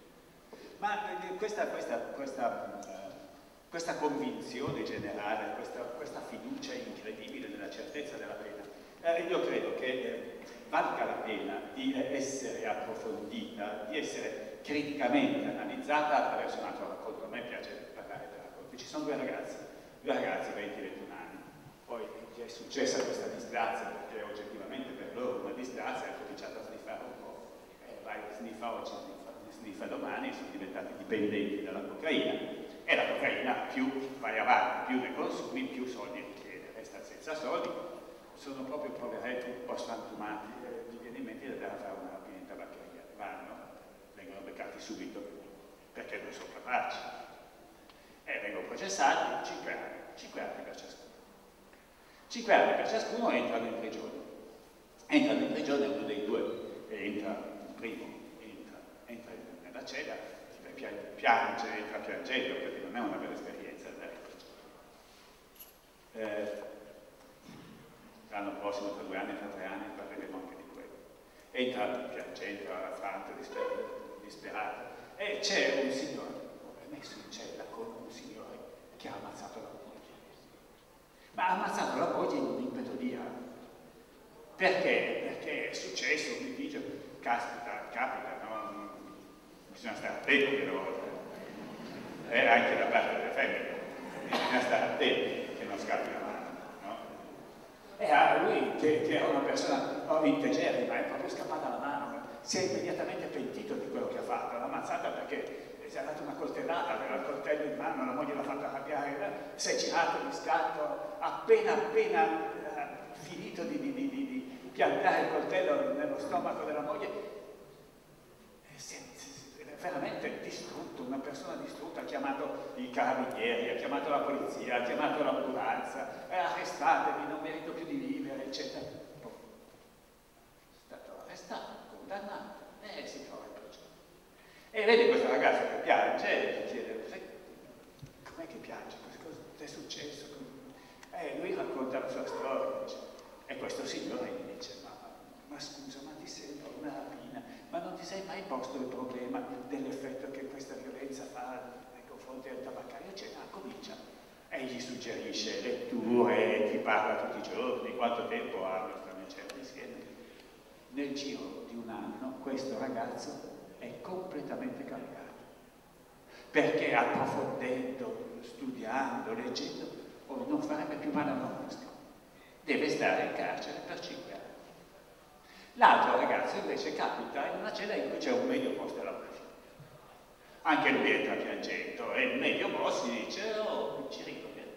Speaker 11: Ma eh, questa, questa, questa, eh, questa convinzione generale, questa, questa fiducia incredibile nella certezza della pena, eh, io credo che eh, valga la pena di eh, essere approfondita, di essere criticamente analizzata attraverso un altro racconto. A me piace parlare di racconti. Ci sono due ragazzi, due ragazzi venti ventuno anni, poi gli è successa questa disgrazia, perché oggettivamente per loro una disgrazia, ha cominciato a sniffare un po', eh, vai, sniffa oggi, sniffa, sniffa domani, sono diventati dipendenti dalla cocaina, e la cocaina più vai avanti, più ne consumi, più soldi richiede, resta senza soldi, sono proprio poveretti un po' sfantumati, eh, gli viene in mente di andare a fare una rapina in tabaccheria, vanno, vengono beccati subito perché non sono capaci e vengono processati cinque anni, cinque anni per ciascuno. cinque anni per ciascuno, entrano in prigione. Entrano in prigione, uno dei due entra, il primo entra, entra nella cella, piange, entra piangendo perché non è una bella esperienza andare in prigione. Eh, l'anno prossimo, tra due anni, tra tre anni, parleremo anche di quello. Entra piangendo, affranto, disperato. E c'è un signore, è messo in cella con un signore che ha ammazzato la moglie. Ma ha ammazzato la moglie in un impeto di ira. Perché? Perché è successo un litigio, caspita, capita, no? Bisogna stare attenti delle volte. E anche da parte delle femmine. Bisogna stare attenti che non scappi la mano, no? E a lui, che, che era una persona oh, integerrima, è proprio scappata la mano. Si è immediatamente pentito di quello che ha fatto, l'ha ammazzata perché si è dato una coltellata, aveva il coltello in mano, la moglie l'ha fatta arrabbiare, si è girato di scatto, appena appena eh, finito di, di, di, di piantare il coltello nello stomaco della moglie, si è, si è veramente distrutto, una persona distrutta, ha chiamato i carabinieri, ha chiamato la polizia, ha chiamato l'ambulanza, eh, arrestatemi, non merito più di vivere, eccetera. È stato arrestato. Dannato, e si trova in prigione. E vedi questo ragazzo che piange e ti chiede com'è che piange, cosa è successo? E lui racconta la sua storia, dice, e questo signore gli dice ma, ma scusa, ma ti sembra una rapina, ma non ti sei mai posto il problema dell'effetto che questa violenza fa nei confronti del tabaccario? Eccetera, comincia e gli suggerisce letture, ti parla tutti i giorni, quanto tempo hanno, stanno in certo insieme. Nel giro di un anno questo ragazzo è completamente cambiato, perché approfondendo, studiando, leggendo, oh, non farebbe più male al nostro, deve stare in carcere per cinque anni. L'altro ragazzo invece capita in una cella in cui c'è un medio boss della mafia, anche lui entra piangendo e il medio boss gli dice oh, ci ricordiamo,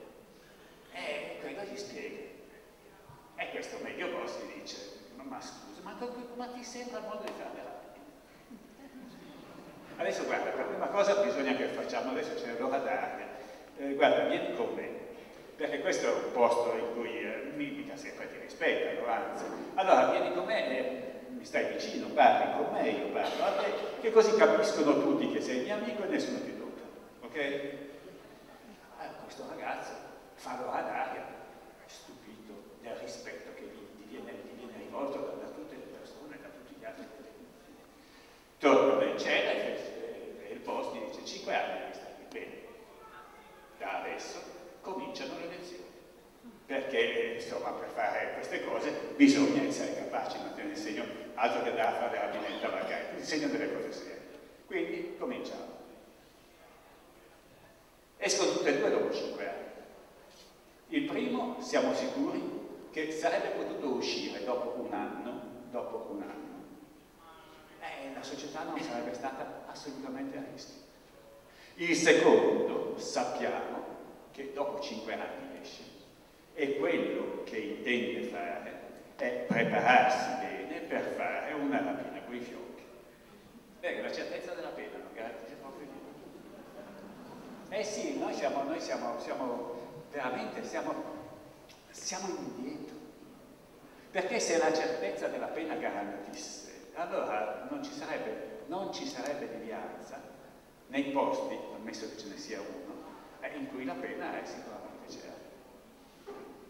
Speaker 11: e quello gli spiega, e questo medio boss gli dice ma scusa, ma, ma ti sembra il modo di fare la rapina? Adesso guarda, per prima cosa bisogna che facciamo, adesso c'è l'ora d'aria, eh, guarda, vieni con me, perché questo è un posto in cui eh, mica sempre ti rispettano, anzi. Allora vieni con me e mi stai vicino, parli con me, io parlo a te, che così capiscono tutti che sei mio amico e nessuno ti tocca, ok? Allora, questo ragazzo fa l'ora d'aria, stupito del rispetto che gli, gli viene, gli viene rivolto da, da tutte le persone, da tutti gli altri detenuti. Torna in cella e, e il boss gli dice cinque anni devi stare bene. Da adesso cominciano le lezioni. Perché? perché insomma per fare queste cose bisogna essere capaci, ma te ne insegno altro che andare a fare la rapimento magari, ti insegno delle cose serie. Quindi cominciamo. Escono tutte e due dopo cinque anni. Il primo siamo sicuri che sarebbe potuto uscire dopo un anno, dopo un anno, e la società non sarebbe stata assolutamente a rischio. Il secondo sappiamo che dopo cinque anni esce e quello che intende fare è prepararsi bene per fare una rapina con i fiocchi. Beh, la certezza della pena non garantisce proprio niente. Eh sì, noi siamo, noi siamo, siamo veramente, siamo, siamo indietro. Perché se la certezza della pena garantisse, allora non ci sarebbe, non ci sarebbe devianza nei posti, ammesso che ce ne sia uno, eh, in cui la pena è sicuramente certa.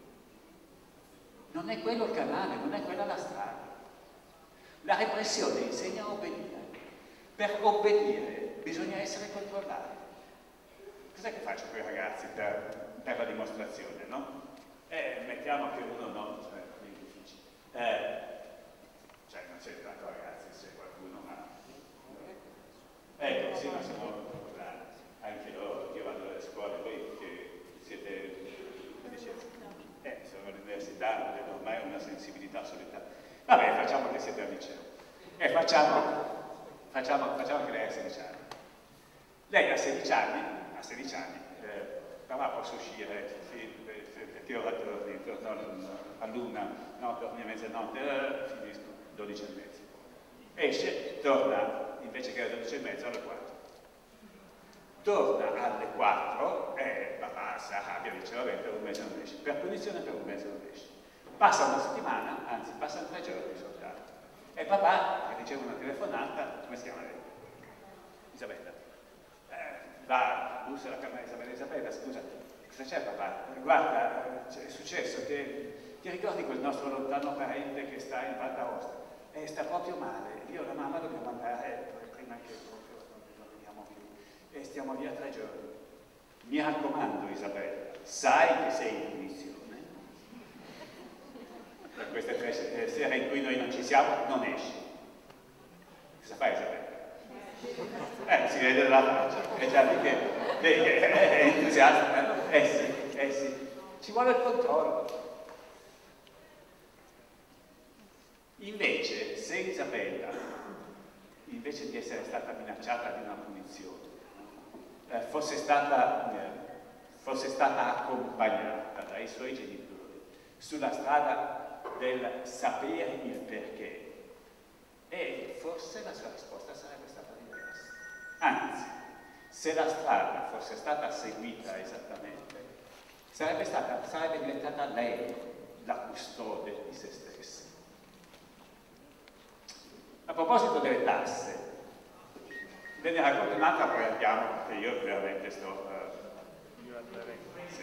Speaker 11: Non è quello il canale, non è quella la strada. La repressione insegna a obbedire. Per obbedire bisogna essere controllati. Cos'è che faccio con i ragazzi per, per la dimostrazione, no? Eh, mettiamo che uno no, cioè, negli uffici. Eh, cioè, non siete d'accordo ragazzi, se qualcuno ha... Ecco, sì, ma siamo anche loro, io vado alle scuole, voi che siete, come dicevo, eh, sono all'università, ormai ho una sensibilità solitaria. Vabbè, facciamo che siete al liceo. E facciamo... Facciamo, facciamo che lei ha sedici anni. Lei ha sedici anni, ha sedici anni, eh, papà posso uscire, sì, perché ora torni, torno all'una, no, torni a mezzanotte, eh, finisco dodici e mezza. Esce, torna, invece che alle dodici e mezza, alle quattro. Torna alle quattro e papà si arrabbia, dice vabbè, per un mese non esce. Per punizione per un mese non esce. Passa una settimana, anzi passano tre giorni soltanto. E papà, che riceve una telefonata, come si chiama lei? Isabella. Eh, va, bussa alla camera di Isabella. Isabella, scusa, cosa c'è papà? Guarda, è successo che ti ricordi quel nostro lontano parente che sta in Val d'Aosta? E sta proprio male. Io e la mamma dobbiamo andare prima che proprio non veniamo più. E stiamo via tre giorni. Mi raccomando, Isabella, sai che sei in punizione. Per queste tre sere in cui noi non ci siamo, non esci. Cosa fai, Isabella? Eh, si vede dalla faccia, è già lì che, che è entusiasta. Eh sì, eh sì. Ci vuole il controllo. Invece, se Isabella, invece di essere stata minacciata di una punizione, eh, fosse stata, eh, fosse stata accompagnata dai suoi genitori sulla strada del sapere il perché, e forse la sua risposta sarebbe stata diversa. Anzi, se la strada fosse stata seguita esattamente, sarebbe, stata, sarebbe diventata lei la custode di se stessa. A proposito delle tasse, ve ne racconto un'altra, poi andiamo, perché io veramente sto... Uh, sì.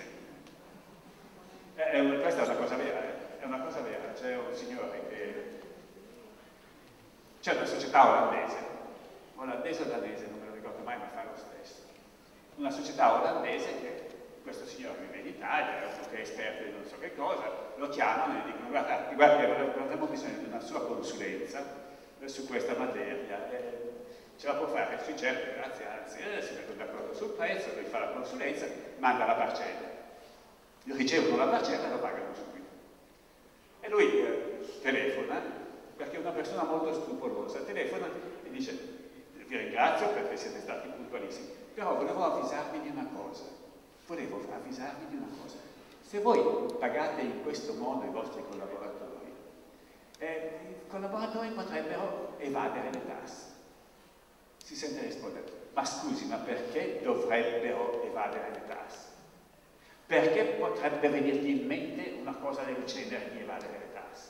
Speaker 11: eh, questa è una cosa vera, eh. È una cosa vera, c'è un signore che... C'è una società olandese, olandese o danese, non me lo ricordo mai, ma fa lo stesso. Una società olandese che questo signore vive in Italia, è uno che è esperto di non so che cosa, lo chiamano e gli dicono guarda, guarda, abbiamo bisogno di una sua consulenza su questa materia. Eh, ce la può fare? Sì, certo, grazie, anzi, eh, si mettono d'accordo sul prezzo, lui fa la consulenza, manda la parcella. Ricevono la parcella e lo pagano subito. E lui eh, telefona, perché è una persona molto scrupolosa, telefona e dice vi ringrazio perché siete stati puntualissimi, però volevo avvisarvi di una cosa, volevo avvisarvi di una cosa, se voi pagate in questo modo i vostri collaboratori, eh, i collaboratori potrebbero evadere le tasse. Si sente rispondere, ma scusi, ma perché dovrebbero evadere le tasse? Perché potrebbe venirti in mente una cosa del genere di evadere le tasse?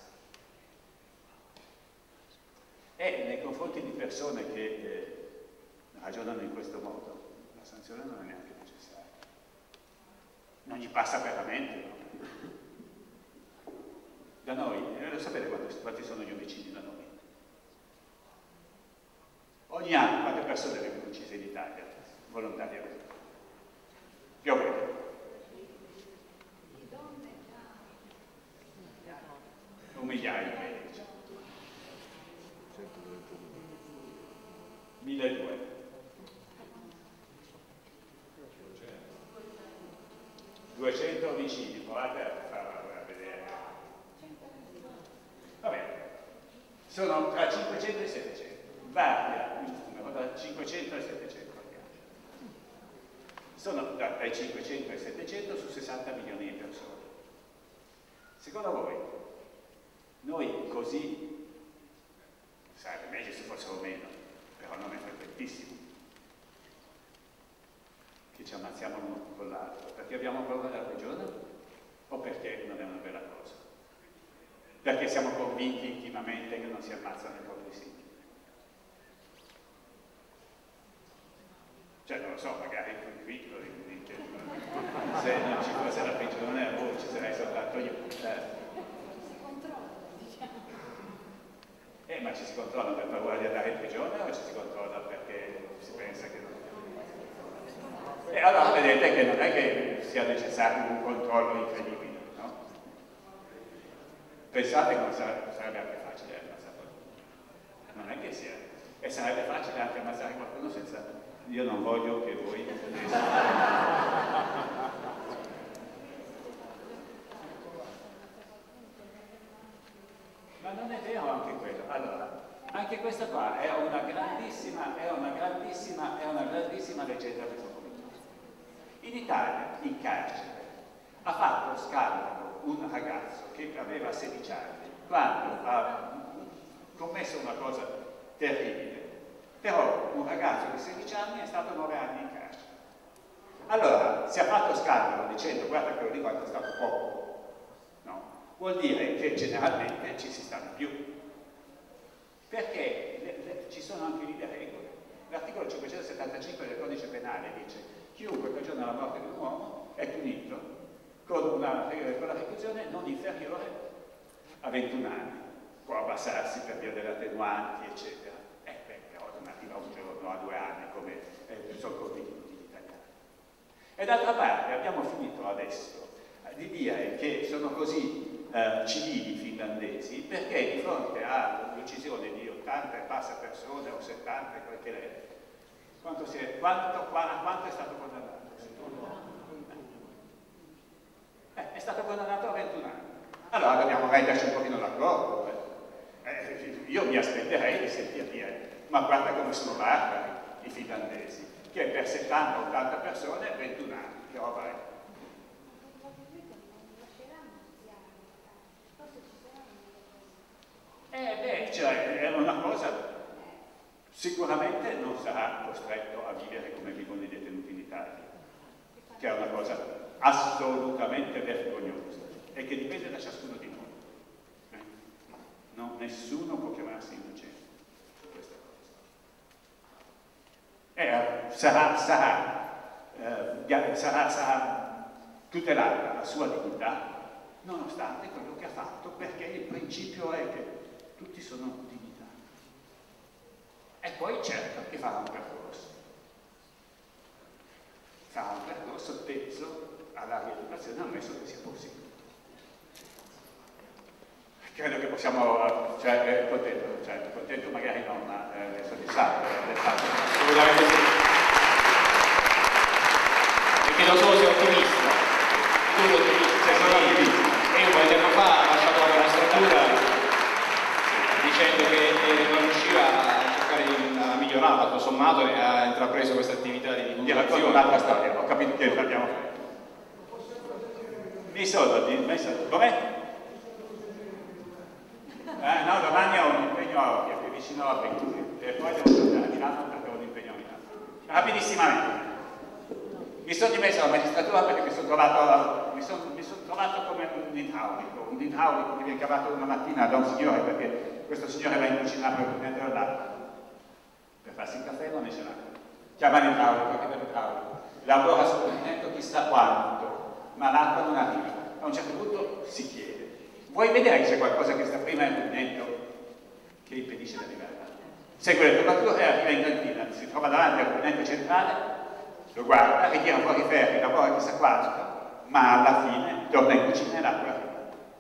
Speaker 11: E nei confronti di persone che eh, ragionano in questo modo, la sanzione non è neanche necessaria. Non gli passa per la mente, no? Da noi, eh, lo sapete quanti, quanti sono gli omicidi da noi? Ogni anno quante persone vengono uccise in Italia, volontariamente? Più o meno. migliaia di medici. milleduecento. duecento omicidi, provate a farla a vedere. Va bene, sono tra cinquecento e settecento, varia il numero da cinquecento e settecento. Sono da, dai cinquecento ai settecento su sessanta milioni di persone. Secondo voi, noi così, sarebbe meglio se fossero meno, però non è frequentissimo che ci ammazziamo l'uno con l'altro, perché abbiamo paura della prigione o perché non è una bella cosa? Perché siamo convinti intimamente che non si ammazzano i propri simili? Cioè, non lo so, magari qui lo dite, se non ci fosse la prigione, oh, ci sarei soltanto io. Eh. Eh, ma ci si controlla per paura di andare in prigione o ci si controlla perché si pensa che non... E allora vedete che non è che sia necessario un controllo incredibile, no? Pensate che non sarebbe, sarebbe anche facile ammazzare qualcuno. Non è che sia. E sarebbe facile anche ammazzare qualcuno senza... Io non voglio che voi... Ma non è vero anche quello. Allora, anche questa qua è una grandissima, è una grandissima, è una grandissima leggenda metropolitana. In Italia, in carcere, ha fatto scandalo un ragazzo che aveva sedici anni quando ha commesso una cosa terribile. Però un ragazzo di sedici anni è stato nove anni in carcere. Allora, si è fatto scandalo dicendo guarda che lo dico è stato poco. No? Vuol dire che generalmente ci si sta di più. Perché le, le, ci sono anche lì le regole. L'articolo cinquecentosettantacinque del codice penale dice chiunque cagiona la morte di un uomo è punito con una, con la reclusione non inferiore a ventuno anni. Può abbassarsi per via delle attenuanti, eccetera. Eh beh, però a un giorno, a due anni, come eh, sono convinti tutti gli italiani. E d'altra parte abbiamo finito adesso eh, di dire che sono così eh, civili i finlandesi perché di fronte all'uccisione di ottanta e passa persone o settanta e quel che è, quanto, si è, quanto, quanto è stato condannato? Eh, è stato condannato a ventuno anni. Allora dobbiamo metterci un pochino d'accordo. Eh. Eh, io mi aspetterei di sentir dire ma guarda come sono barbari i finlandesi, che per settanta ottanta persone ventuno anni, che roba è? Eh beh, cioè, è una cosa, sicuramente non sarà costretto a vivere come vivono i detenuti in Italia, che è una cosa assolutamente vergognosa e che dipende da ciascuno di noi. Eh? No, nessuno può chiamarsi innocente. Eh, sarà, sarà, eh, sarà, sarà tutelata la sua dignità nonostante quello che ha fatto, perché il principio è che tutti sono dignità. E poi certo che farà un percorso. Farà un percorso teso alla rieducazione ammesso che sia possibile. Credo che possiamo, cioè, eh, contento, cioè, contento magari non, ma eh, soddisfatto del fatto. Assolutamente sì.
Speaker 16: Perché non solo sei ottimista, tu sei ottimista, sono ottimista. E io qualche tempo fa ho lasciato la magistratura dicendo che eh, non riusciva a cercare di a migliorare, tutto sommato e ha intrapreso questa attività di divulgazione.
Speaker 11: Ti racconto un'altra storia, ho capito che abbiamo fatto. Mi sono messo, com'è? Eh, no, domani ho un impegno a Occhia, più vicino a Becchuri, e poi devo tornare a Milano perché ho un impegno a Milano. Rapidissimamente. Mi sono dimesso alla magistratura perché mi sono trovato, mi sono, mi sono trovato come un idraulico, un idraulico che viene chiamato una mattina da un signore perché questo signore va in cucina per prendere l'acqua. Per farsi il caffè non esce l'acqua. Chiama l'idraulico, anche per l'idraulico. Lavora sul rubinetto chissà quanto, ma l'acqua non arriva. A un certo punto si chiede. Vuoi vedere che c'è qualcosa che sta prima nel rubinetto che impedisce di arrivare? Segue le temperature e arriva in cantina, si trova davanti al rubinetto centrale, lo guarda, ritira fuori i ferri, lavora chissà quanto, ma alla fine torna in cucina e l'acqua arriva.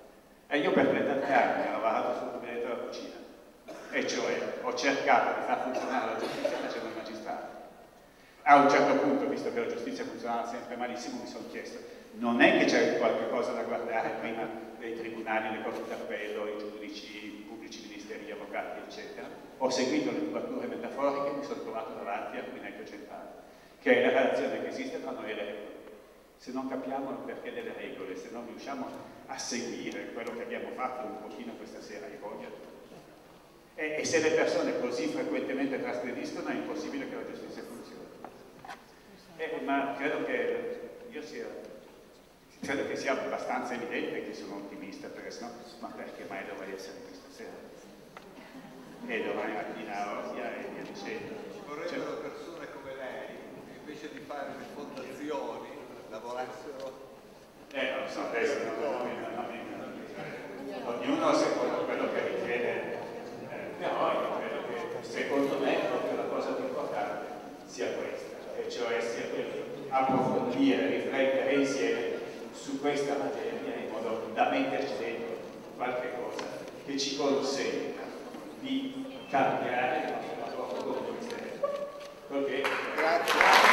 Speaker 11: E io per trent'anni ho lavorato sul rubinetto della cucina, e cioè ho cercato di far funzionare la giustizia facendo il magistrato. A un certo punto, visto che la giustizia funzionava sempre malissimo, mi sono chiesto, non è che c'è qualche cosa da guardare prima dei tribunali, le corti d'appello, i giudici, i pubblici ministeri, gli avvocati, eccetera. Ho seguito le cubature metaforiche e mi sono trovato davanti al rubinetto centrale, che è la relazione che esiste tra noi e le regole. Se non capiamo il perché delle regole, se non riusciamo a seguire quello che abbiamo fatto un pochino questa sera ai Voglia, e, e se le persone così frequentemente trasgrediscono, è impossibile che la giustizia funzioni. Eh, ma credo che io sia, credo che sia abbastanza evidente che sono ottimista, perché sennò, ma perché mai dovrei essere questa sera? E domani mattina Osia e via dicendo.
Speaker 5: Ci vorrebbero cioè, persone come lei, che invece di fare le fondazioni, lavorassero.
Speaker 11: Eh, non so, adesso non, non, non, non, ognuno secondo quello che ritiene, eh, però io credo che secondo me proprio la cosa più importante sia questa. E cioè sia per approfondire, riflettere insieme su questa materia in modo da metterci dentro qualche cosa che ci consenta di cambiare il nostro rapporto con il Ministero. Ok? Grazie.